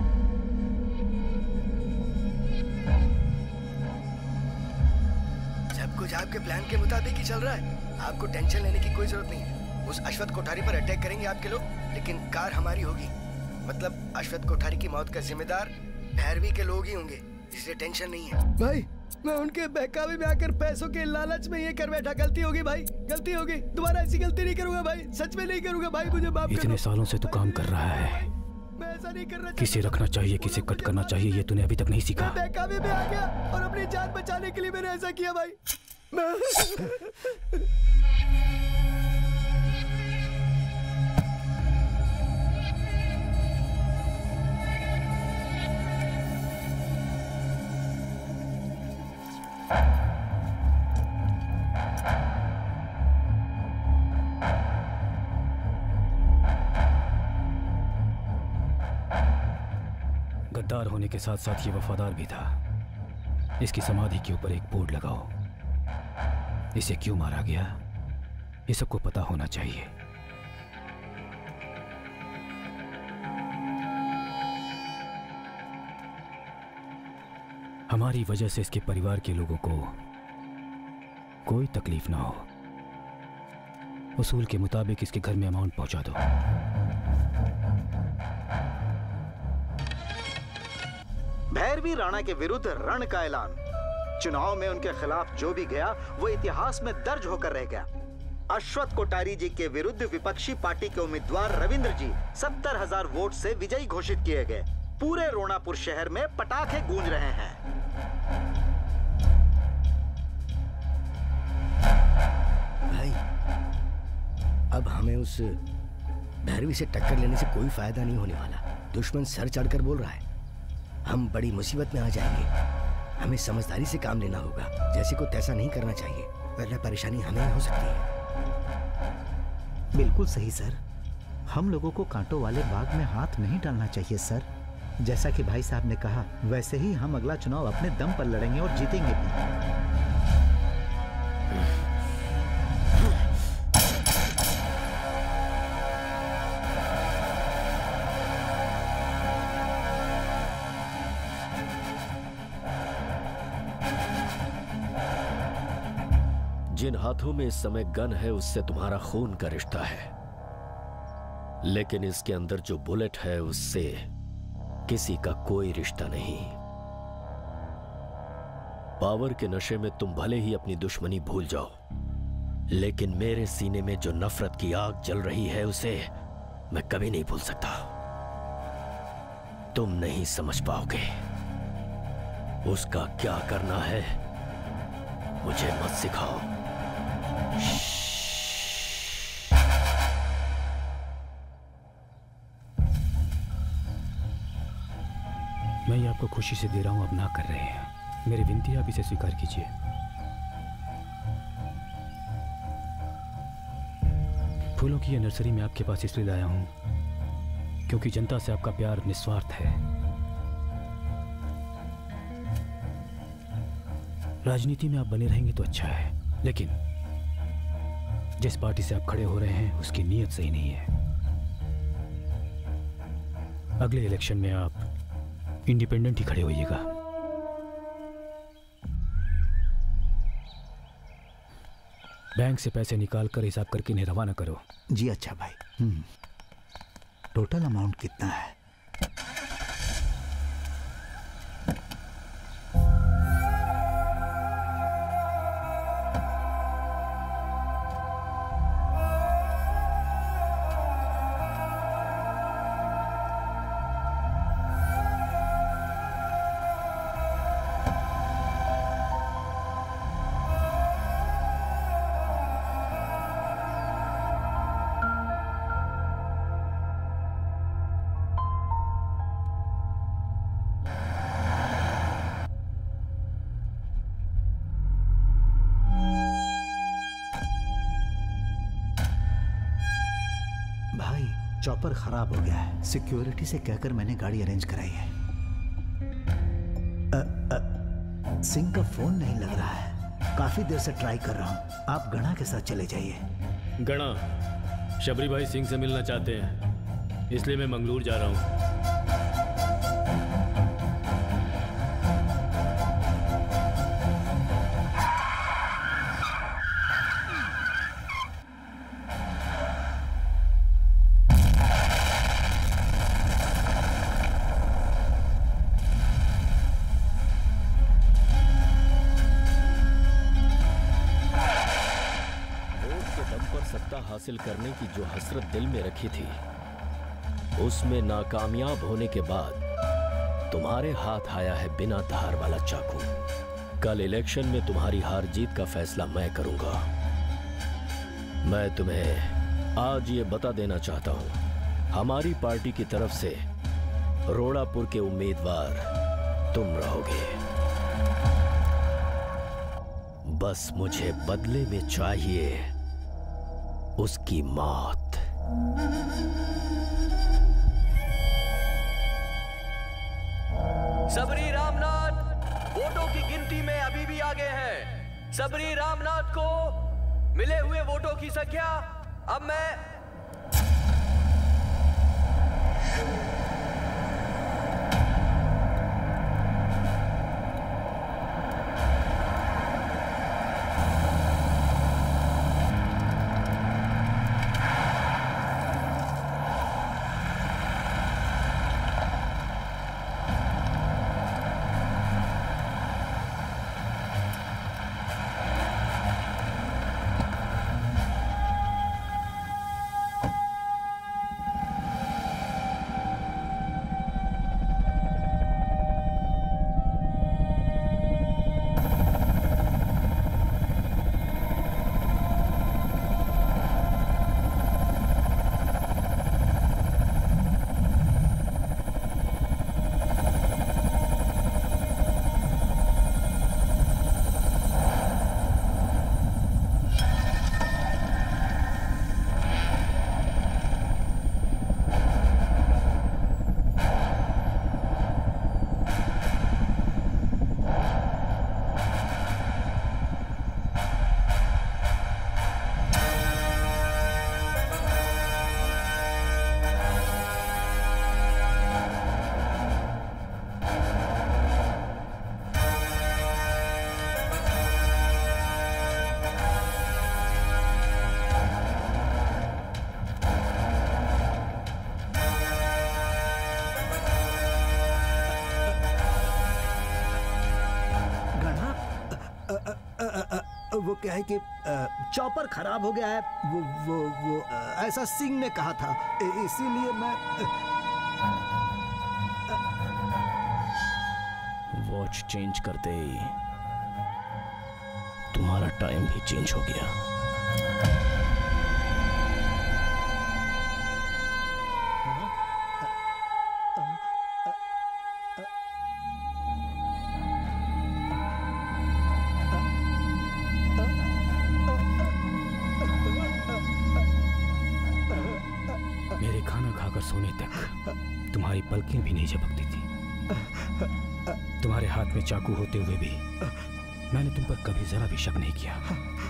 सब कुछ आपके प्लान के मुताबिक ही चल रहा है। आपको टेंशन लेने की कोई जरूरत नहीं है। उस अश्वथ कोठारी पर अटैक करेंगे आपके लोग, लेकिन कार हमारी होगी। मतलब अश्वथ कोठारी की मौत का जिम्मेदार भैरवी के लोग ही होंगे, इसलिए टेंशन नहीं है। भाई मैं उनके बहकावे में आकर पैसों के लालच में ये कर बैठा। गलती होगी भाई, गलती होगी। दोबारा ऐसी गलती नहीं करूंगा भाई, सच में नहीं करूंगा भाई, मुझे माफ कर दो। इतने सालों से तू काम कर रहा है, मैं ऐसा नहीं करना। किसे रखना चाहिए किसे कट करना चाहिए ये तूने अभी तक नहीं सीखा। मैं बहकावे में आ गया और अपनी जान बचाने के लिए मैंने ऐसा किया भाई। गद्दार होने के साथ साथ ये वफादार भी था। इसकी समाधि के ऊपर एक बोर्ड लगाओ। इसे क्यों मारा गया ये सबको पता होना चाहिए। हमारी वजह से इसके परिवार के लोगों को कोई तकलीफ ना हो। उसूल के मुताबिक इसके घर में अमाउंट पहुंचा दो। भैरवी राणा के विरुद्ध रण का ऐलान। चुनाव में उनके खिलाफ जो भी गया वो इतिहास में दर्ज होकर रह गया। अश्वथ कोठारी जी के विरुद्ध विपक्षी पार्टी के उम्मीदवार रविंद्र जी सत्तर हजार वोट से विजयी घोषित किए गए। पूरे रोणापुर शहर में पटाखे गूंज रहे हैं। भाई अब हमें उस भैरवी से टक्कर लेने से कोई फायदा नहीं होने वाला। दुश्मन सर चढ़कर बोल रहा है। हम बड़ी मुसीबत में आ जाएंगे। हमें समझदारी से काम लेना होगा। जैसे को तैसा नहीं करना चाहिए, वरना परेशानी हमें हो सकती है। बिल्कुल सही सर। हम लोगों को कांटों वाले बाग में हाथ नहीं डालना चाहिए सर। जैसा कि भाई साहब ने कहा वैसे ही हम अगला चुनाव अपने दम पर लड़ेंगे और जीतेंगे भी। जिन हाथों में इस समय गन है उससे तुम्हारा खून का रिश्ता है, लेकिन इसके अंदर जो बुलेट है उससे किसी का कोई रिश्ता नहीं। पावर के नशे में तुम भले ही अपनी दुश्मनी भूल जाओ, लेकिन मेरे सीने में जो नफरत की आग जल रही है उसे मैं कभी नहीं भूल सकता। तुम नहीं समझ पाओगे। उसका क्या करना है मुझे मत सिखाओ। मैं ये आपको खुशी से दे रहा हूं, अब ना कर रहे हैं। मेरी विनती आप इसे स्वीकार कीजिए। फूलों की ये नर्सरी में आपके पास इसलिए लाया हूं क्योंकि जनता से आपका प्यार निस्वार्थ है। राजनीति में आप बने रहेंगे तो अच्छा है, लेकिन जिस पार्टी से आप खड़े हो रहे हैं उसकी नीयत सही नहीं है। अगले इलेक्शन में आप इंडिपेंडेंट ही खड़े होइएगा। बैंक से पैसे निकाल कर हिसाब करके इन्हें रवाना करो। जी अच्छा भाई। हम्म टोटल अमाउंट कितना है? चॉपर खराब हो गया है। सिक्योरिटी से कहकर मैंने गाड़ी अरेंज कराई है। अ, अ, सिंह का फोन नहीं लग रहा है। काफी देर से ट्राई कर रहा हूँ। आप गणा के साथ चले जाइए। गणा, शबरी भाई सिंह से मिलना चाहते हैं, इसलिए मैं मंगलूर जा रहा हूँ। हासिल करने की जो हसरत दिल में रखी थी, उसमें नाकामयाब होने के बाद तुम्हारे हाथ आया है बिना धार वाला चाकू। कल इलेक्शन में तुम्हारी हार जीत का फैसला मैं करूंगा। मैं तुम्हें आज ये बता देना चाहता हूं, हमारी पार्टी की तरफ से रोड़ापुर के उम्मीदवार तुम रहोगे। बस मुझे बदले में चाहिए उसकी मौत। सबरी रामनाथ वोटों की गिनती में अभी भी आगे हैं। सबरी रामनाथ को मिले हुए वोटों की संख्या अब मैं वो क्या है कि चॉपर खराब हो गया है। वो वो वो ऐसा सिंह ने कहा था, इसीलिए मैं वॉच चेंज करते ही तुम्हारा टाइम भी चेंज हो गया। सोने तक तुम्हारी पलकें भी नहीं झपकती थी। तुम्हारे हाथ में चाकू होते हुए भी मैंने तुम पर कभी जरा भी शक नहीं किया।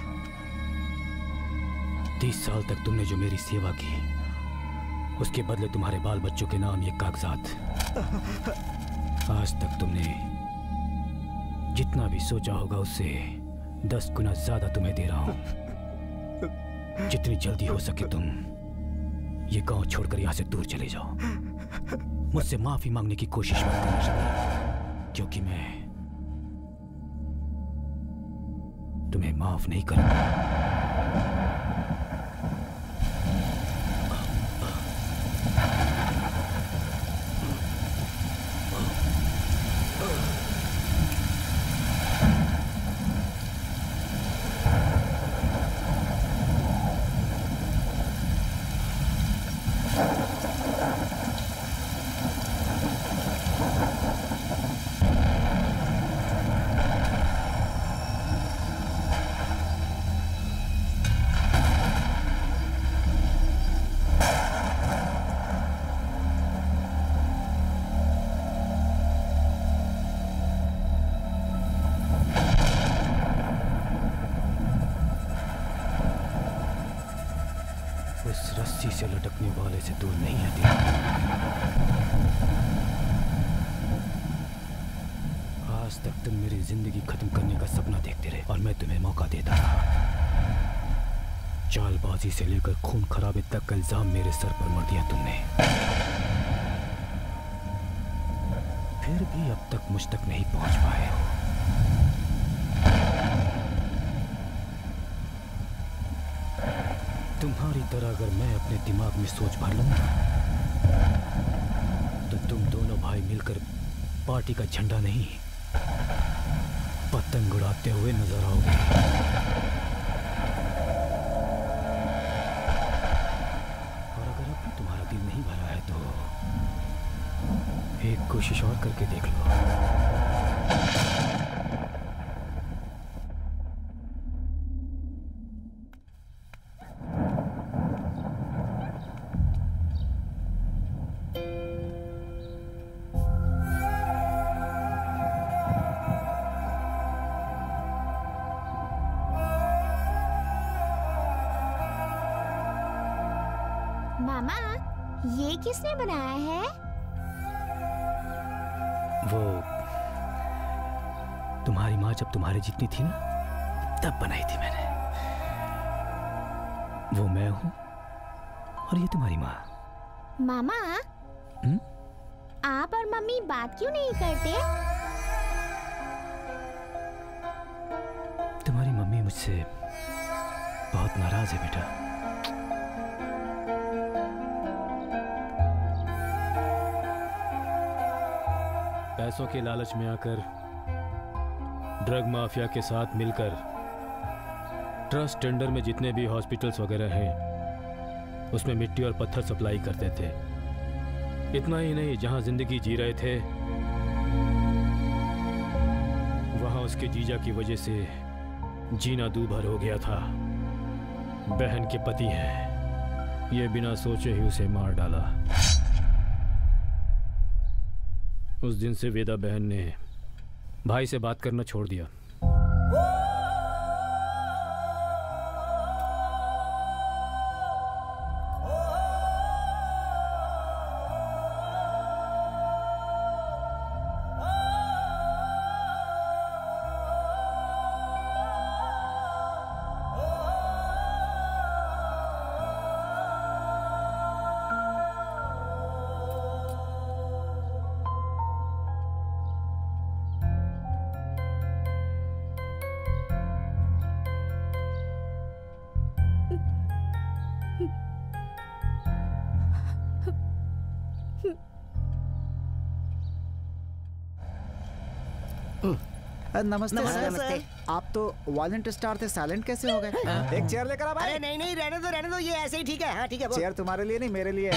तीस साल तक तुमने जो मेरी सेवा की, उसके बदले तुम्हारे बाल बच्चों के नाम ये कागजात। आज तक तुमने जितना भी सोचा होगा उससे दस गुना ज्यादा तुम्हें दे रहा हूं। जितनी जल्दी हो सके तुम ये गांव छोड़कर यहां से दूर चले जाओ। मुझसे माफी मांगने की कोशिश मत करना चाहिए, क्योंकि मैं तुम्हें माफ नहीं करूंगा। रस्सी से लटकने वाले से दूर नहीं हटेगा। आज तक तुम मेरी जिंदगी खत्म करने का सपना देखते रहे और मैं तुम्हें मौका देता रहा। चालबाजी से लेकर खून खराबे तक का इल्जाम मेरे सर पर मर दिया तुमने, फिर भी अब तक मुझ तक नहीं पहुंच पाए हो। तुम्हारी तरह अगर मैं अपने दिमाग में सोच भर लूंगा तो तुम दोनों भाई मिलकर पार्टी का झंडा नहीं पतंग उड़ाते हुए नजर आओगे। और अगर अब भी तुम्हारा दिल नहीं भरा है तो एक कोशिश और करके देख लो। मामा, ये किसने बनाया है? वो तुम्हारी माँ जब तुम्हारे जितनी थी ना तब बनाई थी मैंने। वो मैं हूँ और ये तुम्हारी माँ। मामा, हुँ? आप और मम्मी बात क्यों नहीं करते? तुम्हारी मम्मी मुझसे बहुत नाराज है बेटा। पैसों के लालच में आकर ड्रग माफिया के साथ मिलकर ट्रस्ट टेंडर में जितने भी हॉस्पिटल्स वगैरह हैं उसमें मिट्टी और पत्थर सप्लाई करते थे। इतना ही नहीं, जहां जिंदगी जी रहे थे वहां उसके जीजा की वजह से जीना दूभर हो गया था। बहन के पति हैं, ये बिना सोचे ही उसे मार डाला। उस दिन से वेदा बहन ने भाई से बात करना छोड़ दिया। नमस्ते, नमस्ते, सर। नमस्ते। आप तो वायलेंट स्टार थे, साइलेंट कैसे हो गए? एक चेयर लेकर आ भाई। अरे नहीं नहीं, रहने दो रहने दो, ये ऐसे ही ठीक है। हाँ ठीक है। चेयर तुम्हारे लिए नहीं, मेरे लिए।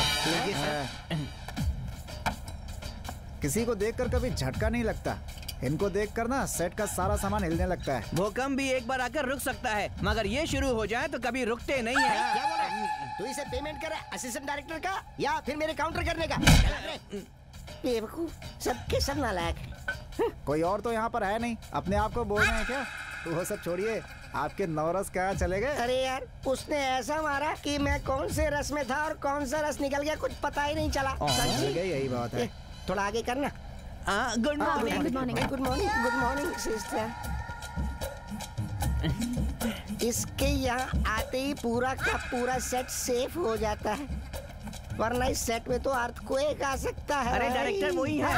किसी को देखकर कभी झटका नहीं लगता, इनको देखकर ना सेट का सारा सामान हिलने लगता है। भूकंप भी एक बार आकर रुक सकता है, मगर ये शुरू हो जाए तो कभी रुकते नहीं है। क्या बोल रहा है? तू इसे पेमेंट कर असिस्टेंट डायरेक्टर का या फिर मेरे काउंटर करने का? बेवकूफ, सबके सब नालायक है। कोई और तो यहाँ पर है नहीं, अपने आप को बोल रहे हैं क्या? वो सब छोड़िए, आपके नौरस कहाँ चले गए? अरे यार, उसने ऐसा मारा कि मैं कौन से रस में था और कौन सा रस निकल गया कुछ पता ही नहीं चला। यही बात है। थोड़ा आगे करना। Good morning. Good morning. Good morning. Good morning sister. इसके यहाँ आते ही पूरा का पूरा सेट सेफ हो जाता है, वरना इस सेट में तो अर्थक्वेक आ सकता है। अरे डायरेक्टर वही है।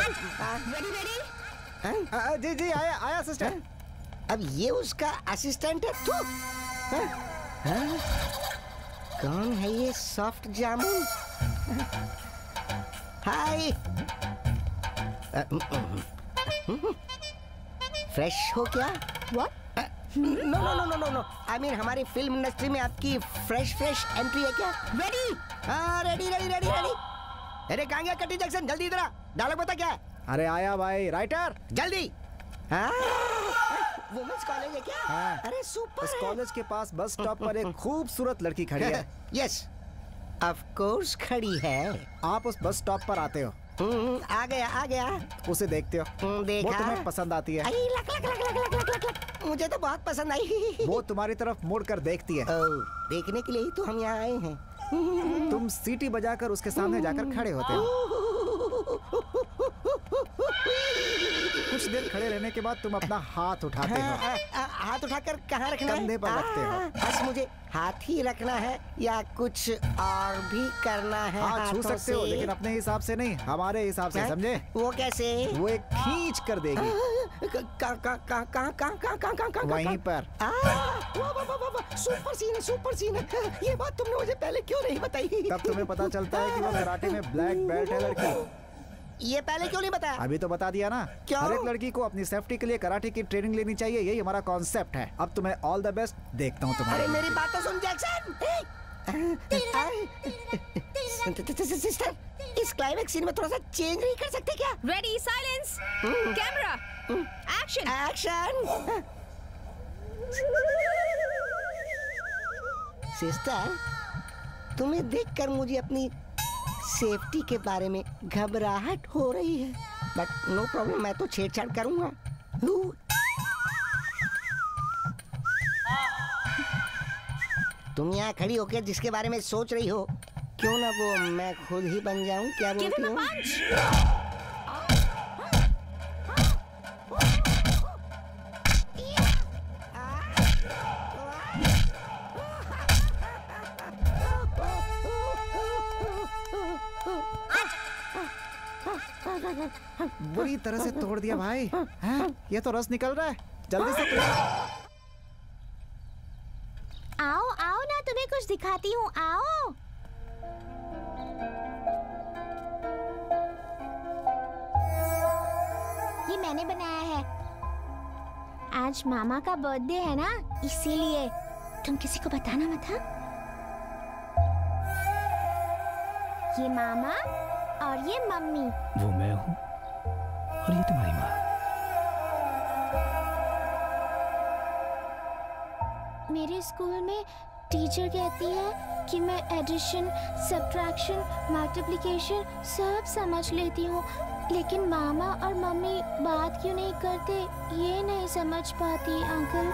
जी जी आया आया सिस्टर। अब ये उसका असिस्टेंट है तू? कौन है ये सॉफ्ट जामुन? हाय, फ्रेश हो क्या? What? No no no no no, I mean हमारी फिल्म इंडस्ट्री में आपकी फ्रेश फ्रेश एंट्री है क्या? रेडी? हाँ रेडी रेडी रेडी रेडी। अरे कहाँ गया कटी जैक्सन, जल्दी इधर आ, डायलॉग बता क्या है? अरे आया भाई, राइटर जल्दी। हाँ वुमेन्स कॉलेज है क्या? हाँ। अरे सुपर। इस कॉलेज के पास बस स्टॉप पर एक खूबसूरत लड़की खड़ी है। यस ऑफ कोर्स खड़ी है। आप उस बस स्टॉप पर आते हो, आ गया आ गया। उसे देखते हो, देखा? वो तुम्हें पसंद आती है। I, luck, luck, luck, luck, luck, luck, luck, luck. मुझे तो बहुत पसंद आई। वो तुम्हारी तरफ मुड़ कर देखती है। ओ, देखने के लिए ही तो हम यहाँ आए हैं। तुम सीटी बजाकर उसके सामने जाकर खड़े होते हो। कुछ देर खड़े रहने के बाद तुम अपना हाथ उठाते हो। हाँ, आ, आ, हाथ उठाकर कहाँ रखना है? कंधे पर रखते हो। बस मुझे हाथ ही रखना है या कुछ और भी करना है? हाँ छू सकते हो, लेकिन अपने हिसाब से नहीं, हमारे हिसाब से, समझे? वो कैसे? वो एक खींच कर देगी। वहीं पर। सुपर सीन है, सुपर सीन है। ये बात तुमने मुझे पहले क्यों नहीं बताई? तब तुम्हें पता चलता है कि वो कराटे में ब्लैक बेल्ट है लड़की। ये पहले क्यों नहीं बताया? अभी तो बता दिया ना। क्यों? हर एक लड़की को अपनी सेफ्टी के लिए कराटे की ट्रेनिंग लेनी चाहिए, यही हमारा कॉन्सेप्ट है। अब तुम्हें ऑल द बेस्ट, देखता हूँ तुम्हारे। अरे मेरी बात तो सुन जैक्सन। सिस्टर, इस क्लाइमेक्स सीन में थोड़ा सा चेंज नहीं कर सकते क्या? Ready, silence, camera, action, action. Sister, तुम्हें देखकर मुझे अपनी सेफ्टी के बारे में घबराहट हो रही है, बट नो प्रॉब्लम, मैं तो छेड़छाड़ करूंगा। तुम यहाँ खड़ी होकर जिसके बारे में सोच रही हो, क्यों ना वो मैं खुद ही बन जाऊं? क्या बोलती हो? बुरी तरह से तोड़ दिया भाई। हैं? ये तो रस निकल रहा है, जल्दी से। आओ आओ ना, तुम्हें कुछ दिखाती हूँ, आओ। ये मैंने बनाया है। आज मामा का बर्थडे है ना, इसीलिए। तुम किसी को बताना मत, हाँ? ये मामा और ये मम्मी। वो मैं हूँ और ये तुम्हारी माँ। मेरे स्कूल में टीचर कहती है कि मैं एडिशन, सब्ट्रैक्शन, मल्टीप्लिकेशन सब समझ लेती हूँ, लेकिन मामा और मम्मी बात क्यों नहीं करते ये नहीं समझ पाती अंकल।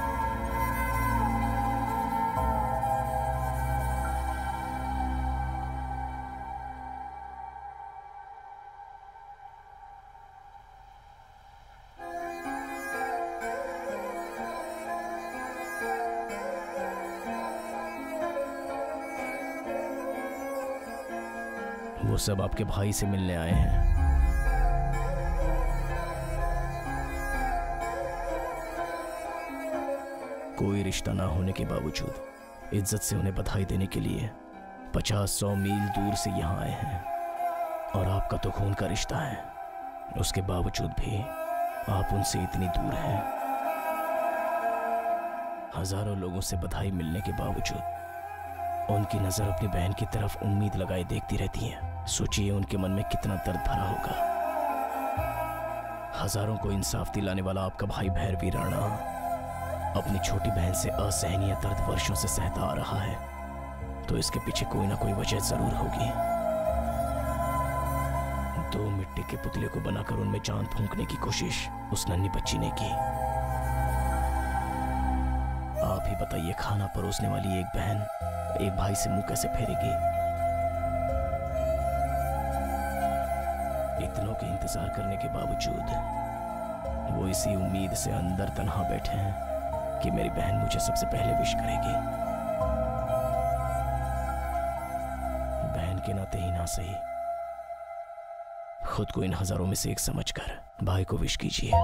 वो सब आपके भाई से मिलने आए हैं। कोई रिश्ता ना होने के बावजूद इज्जत से उन्हें बधाई देने के लिए पचास सौ मील दूर से यहाँ आए हैं। और आपका तो खून का रिश्ता है, उसके बावजूद भी आप उनसे इतनी दूर हैं। हजारों लोगों से बधाई मिलने के बावजूद उनकी नजर अपनी बहन की तरफ उम्मीद लगाए देखती रहती है। सोचिए उनके मन में कितना दर्द भरा होगा। हजारों को इंसाफ दिलाने वाला आपका भाई भैरवी राणा अपनी छोटी बहन से असहनीय दर्द वर्षों से सहता आ रहा है, तो इसके पीछे कोई ना कोई वजह जरूर होगी। दो मिट्टी के पुतले को बनाकर उनमें जान फूंकने की कोशिश उस नन्ही बच्ची ने की। आप ही बताइए, खाना परोसने वाली एक बहन एक भाई से मुंह कैसे फेरेगी? इतनों के इंतजार करने के बावजूद वो इसी उम्मीद से अंदर तन्हा बैठे हैं कि मेरी बहन मुझे सबसे पहले विश करेगी। बहन के नाते ही ना सही, खुद को इन हजारों में से एक समझकर भाई को विश कीजिए।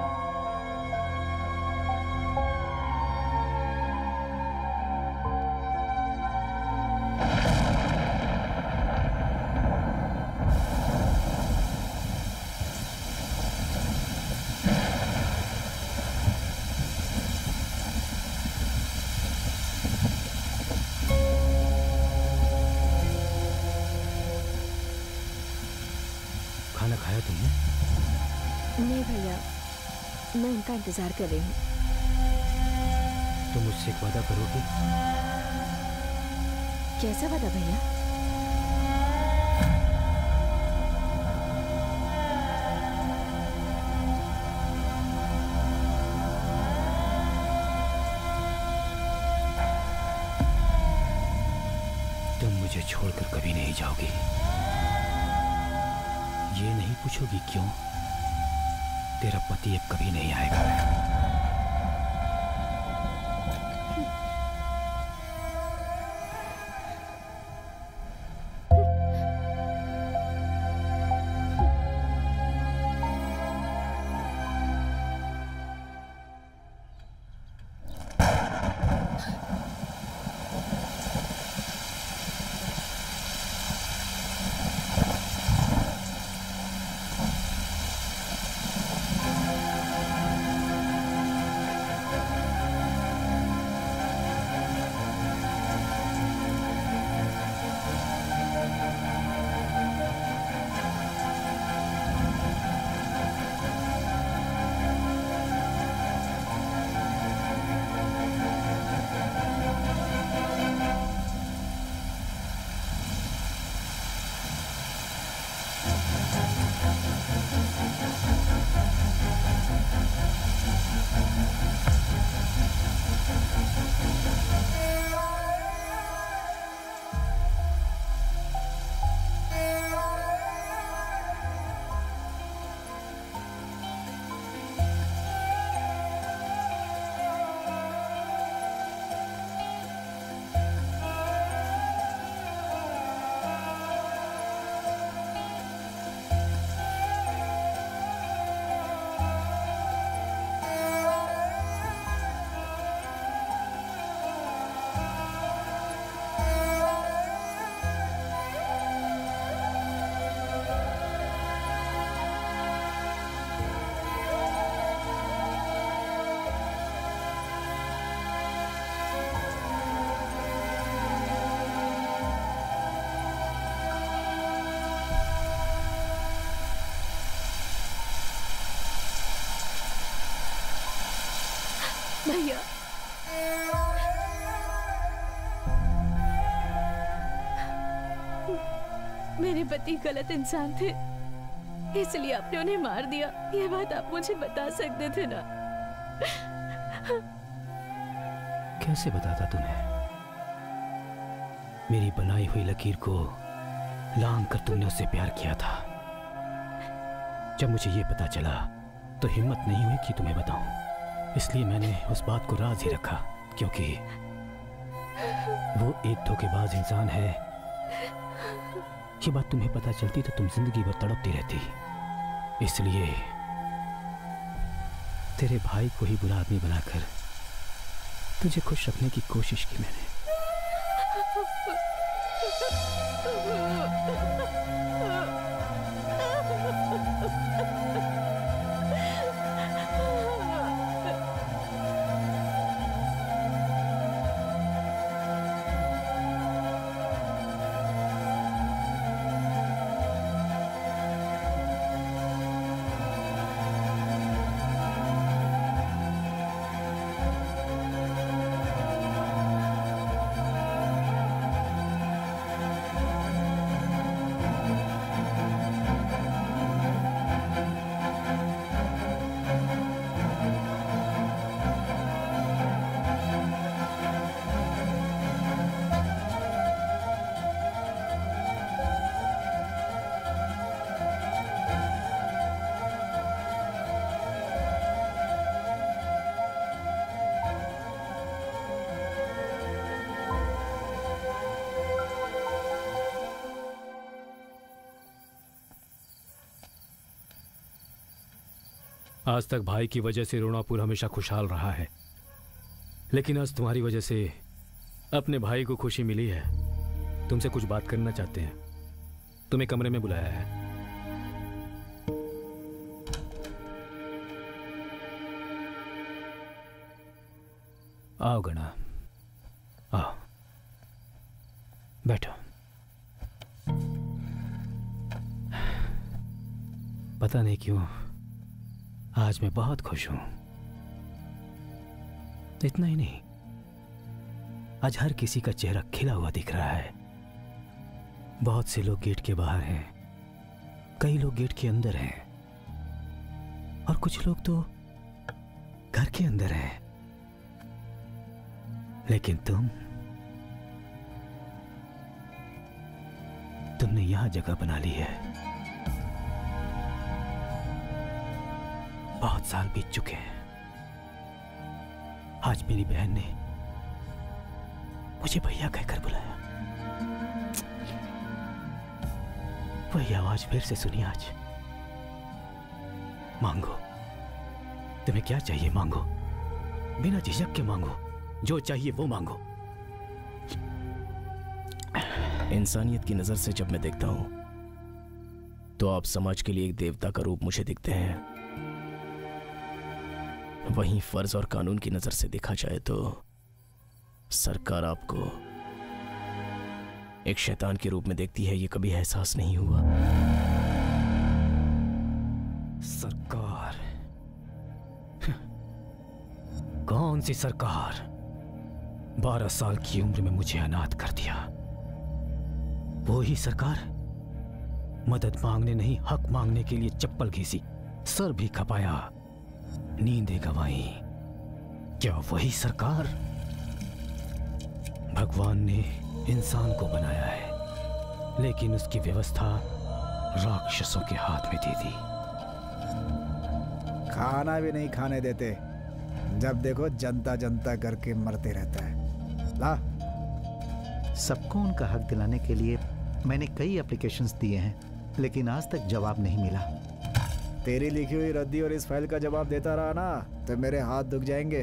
खाना खाया तुमने? नहीं भैया, मैं उनका इंतजार कर रही हूँ। तुम मुझसे एक वादा करोगी? कैसा वादा भैया? तुम मुझे छोड़कर कभी नहीं जाओगी। ये नहीं पूछोगी क्यों? तेरा पति अब कभी नहीं आएगा। भैया, मेरे पति गलत इंसान थे, इसलिए आपने उन्हें मार दिया। ये बात आप मुझे बता सकते थे ना? कैसे बताता तुम्हें? मेरी बनाई हुई लकीर को लांघ कर तुमने उससे प्यार किया था। जब मुझे ये पता चला तो हिम्मत नहीं हुई कि तुम्हें बताऊं, इसलिए मैंने उस बात को राज ही रखा, क्योंकि वो एक धोखेबाज इंसान है। ये बात तुम्हें पता चलती तो तुम जिंदगी भर तड़पती रहती। इसलिए तेरे भाई को ही बुरा आदमी बनाकर तुझे खुश रखने की कोशिश की मैंने। आज तक भाई की वजह से रोणापुर हमेशा खुशहाल रहा है, लेकिन आज तुम्हारी वजह से अपने भाई को खुशी मिली है। तुमसे कुछ बात करना चाहते हैं, तुम्हें कमरे में बुलाया है। आओ गणा, आओ, बैठो। पता नहीं क्यों आज मैं बहुत खुश हूं। इतना ही नहीं, आज हर किसी का चेहरा खिला हुआ दिख रहा है। बहुत से लोग गेट के बाहर हैं, कई लोग गेट के अंदर हैं, और कुछ लोग तो घर के अंदर हैं। लेकिन तुम तुमने यहां जगह बना ली है। बहुत साल बीत चुके हैं। आज मेरी बहन ने मुझे भैया कहकर बुलाया। वही आवाज फिर से सुनी आज। मांगो, तुम्हें क्या चाहिए मांगो, बिना झिझक के मांगो, जो चाहिए वो मांगो। इंसानियत की नजर से जब मैं देखता हूं तो आप समाज के लिए एक देवता का रूप मुझे दिखते हैं। वहीं फर्ज और कानून की नजर से देखा जाए तो सरकार आपको एक शैतान के रूप में देखती है। ये कभी एहसास नहीं हुआ? सरकार? कौन सी सरकार? बारह साल की उम्र में मुझे अनाथ कर दिया। वो ही सरकार? मदद मांगने नहीं, हक मांगने के लिए चप्पल घिसी, सर भी खपाया, नींदें गंवाई। क्या वही सरकार? भगवान ने इंसान को बनाया है, लेकिन उसकी व्यवस्था राक्षसों के हाथ में दे दी। खाना भी नहीं खाने देते, जब देखो जनता जनता करके मरते रहता है। ला, सबको उनका हक दिलाने के लिए मैंने कई एप्लीकेशंस दिए हैं, लेकिन आज तक जवाब नहीं मिला। तेरी लिखी हुई रद्दी और इस फाइल का जवाब देता रहा ना तो मेरे हाथ दुख जाएंगे।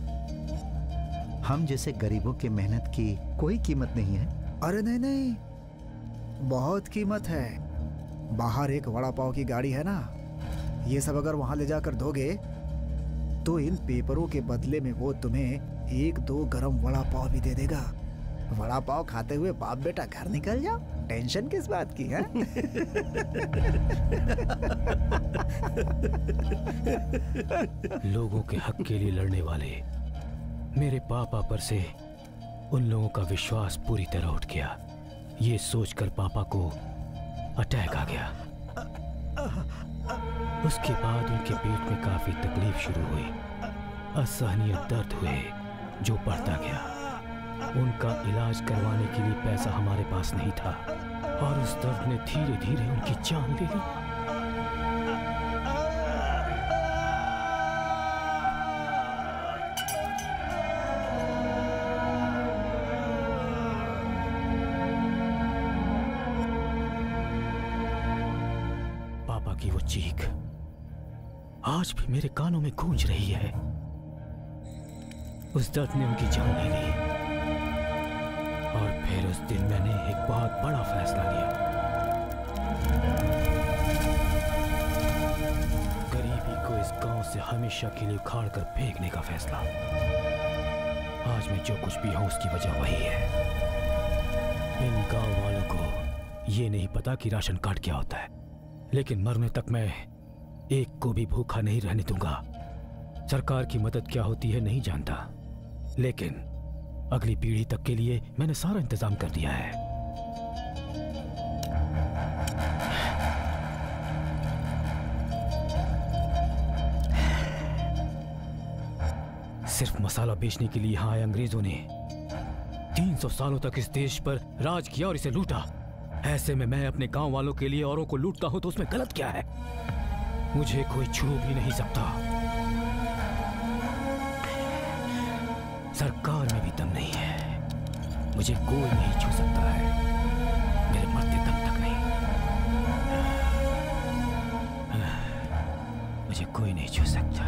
हम जैसे गरीबों की मेहनत की कोई कीमत नहीं है। अरे नहीं नहीं, बहुत कीमत है। बाहर एक वड़ा पाव की गाड़ी है ना, ये सब अगर वहां ले जाकर दोगे तो इन पेपरों के बदले में वो तुम्हें एक दो गरम वड़ा पाव भी दे देगा। वड़ा पाव खाते हुए बाप बेटा घर निकल जाओ, टेंशन किस बात की है? लोगों के हक के लिए लड़ने वाले मेरे पापा पर से उन लोगों का विश्वास पूरी तरह उठ गया। ये सोचकर पापा को अटैक आ गया। उसके बाद उनके पेट में काफी तकलीफ शुरू हुई, असहनीय दर्द हुए जो बढ़ता गया। उनका इलाज करवाने के लिए पैसा हमारे पास नहीं था और उस दर्द ने धीरे धीरे उनकी जान ले ली। पापा की वो चीख आज भी मेरे कानों में गूंज रही है। उस दर्द ने उनकी जान ले ली और फिर उस दिन मैंने एक बहुत बड़ा फैसला लिया। गरीबी को इस गांव से हमेशा के लिए उखाड़ कर फेंकने का फैसला। आज मैं जो कुछ भी हूं उसकी वजह वही है। इन गांव वालों को ये नहीं पता कि राशन कार्ड क्या होता है, लेकिन मरने तक मैं एक को भी भूखा नहीं रहने दूंगा। सरकार की मदद क्या होती है नहीं जानता, लेकिन अगली पीढ़ी तक के लिए मैंने सारा इंतजाम कर दिया है। सिर्फ मसाला बेचने के लिए यहां आए अंग्रेजों ने तीन सौ सालों तक इस देश पर राज किया और इसे लूटा। ऐसे में मैं अपने गांव वालों के लिए औरों को लूटता हूं तो उसमें गलत क्या है? मुझे कोई छू भी नहीं सकता। सरकार में भी दम नहीं है, मुझे कोई नहीं छू सकता है, मेरे मरते दम तक नहीं। मुझे कोई नहीं छू सकता।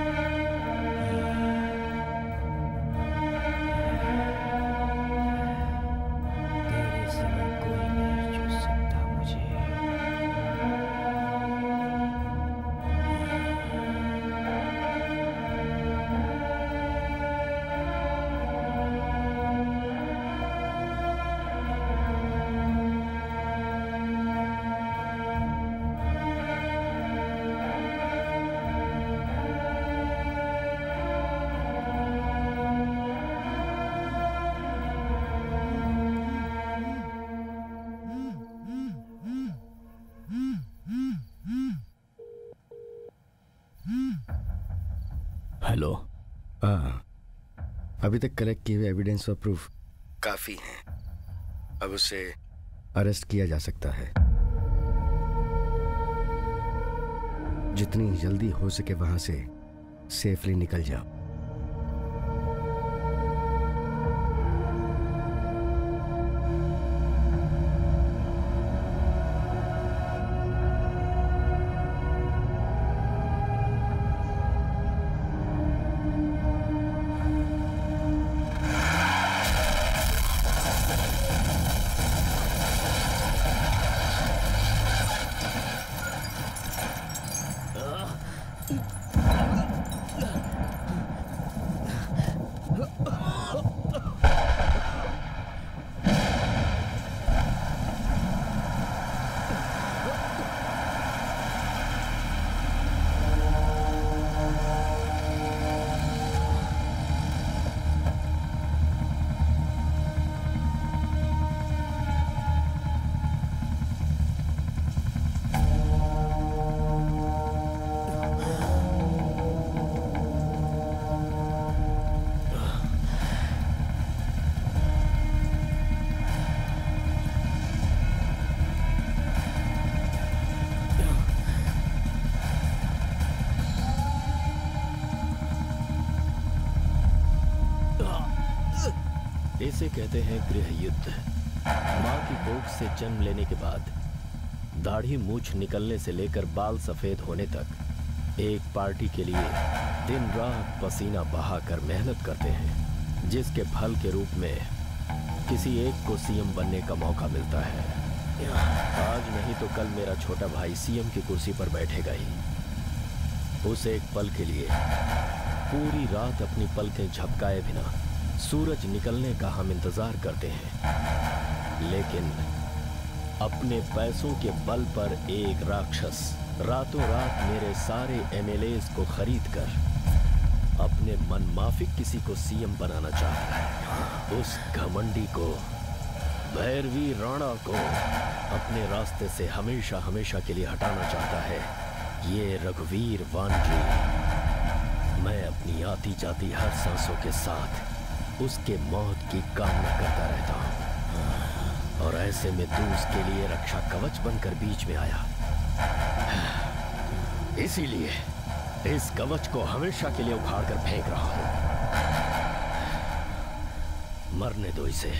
तेरे सिवा कोई नहीं छू सकता मुझे। हेलो। हाँ, अभी तक कलेक्ट किए हुए एविडेंस और प्रूफ काफी हैं। अब उसे अरेस्ट किया जा सकता है। जितनी जल्दी हो सके वहां से सेफली निकल जाओ। इसे कहते हैं गृह युद्ध। माँ की कोख से जन्म लेने के बाद दाढ़ी मूछ निकलने से लेकर बाल सफेद होने तक एक पार्टी के लिए दिन रात पसीना बहाकर मेहनत करते हैं, जिसके फल के रूप में किसी एक को सीएम बनने का मौका मिलता है। आज नहीं तो कल मेरा छोटा भाई सीएम की कुर्सी पर बैठेगा ही। उस एक पल के लिए पूरी रात अपनी पलकें झपकाए बिना सूरज निकलने का हम इंतजार करते हैं, लेकिन अपने पैसों के बल पर एक राक्षस रातों रात मेरे सारे एमएलएस को खरीदकर अपने मनमाफिक किसी को सीएम बनाना चाहता है। उस घमंडी को, भैरवी राणा को अपने रास्ते से हमेशा हमेशा के लिए हटाना चाहता है ये रघुवीर वानगी। मैं अपनी आती जाती हर सांसों के साथ उसके मौत की कामना करता रहता हूं, और ऐसे में तू उसके लिए रक्षा कवच बनकर बीच में आया। इसीलिए इस कवच को हमेशा के लिए उखाड़ कर फेंक रहा हूं। मरने दो इसे।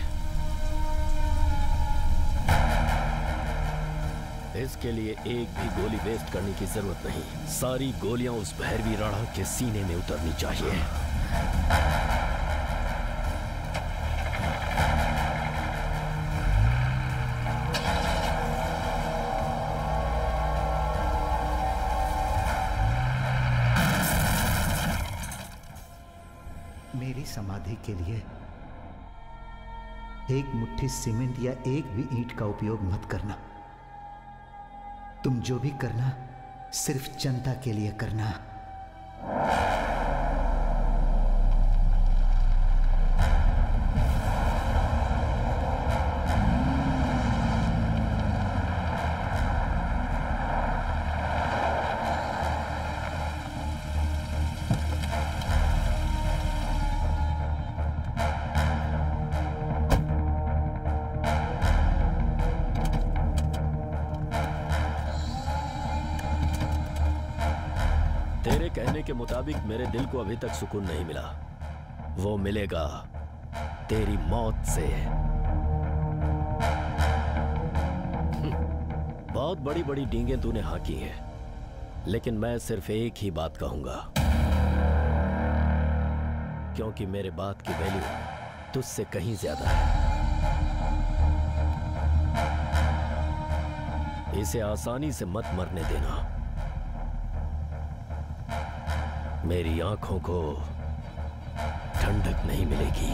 इसके लिए एक भी गोली वेस्ट करने की जरूरत नहीं। सारी गोलियां उस भैरवी राणा के सीने में उतरनी चाहिए। मेरी समाधि के लिए एक मुट्ठी सीमेंट या एक भी ईंट का उपयोग मत करना। तुम जो भी करना सिर्फ जनता के लिए करना। कहने के मुताबिक मेरे दिल को अभी तक सुकून नहीं मिला। वो मिलेगा तेरी मौत से। बहुत बड़ी बड़ी डींगें तूने हाकी हैं, लेकिन मैं सिर्फ एक ही बात कहूंगा, क्योंकि मेरे बात की वैल्यू तुझसे कहीं ज्यादा है। इसे आसानी से मत मरने देना। मेरी आंखों को ठंडक नहीं मिलेगी।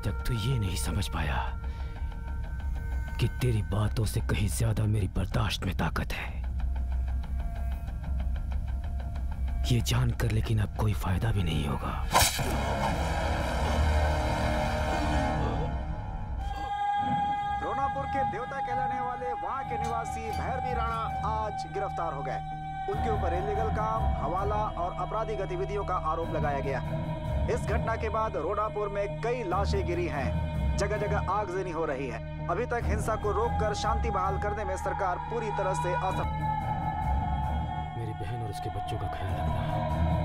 तक तू ये नहीं समझ पाया कि तेरी बातों से कहीं ज्यादा मेरी बर्दाश्त में ताकत है। ये जानकर लेकिन अब कोई फायदा भी नहीं होगा। रोनापुर के देवता कहलाने वाले वहाँ के निवासी भैरवी राणा आज गिरफ्तार हो गए। उनके ऊपर इलीगल काम, हवाला और अपराधी गतिविधियों का आरोप लगाया गया। इस घटना के बाद रोनापुर में कई लाशें गिरी हैं, जगह जगह आगजनी हो रही है। अभी तक हिंसा को रोककर शांति बहाल करने में सरकार पूरी तरह से असफल। मेरी बहन और उसके बच्चों का ख्याल रखना।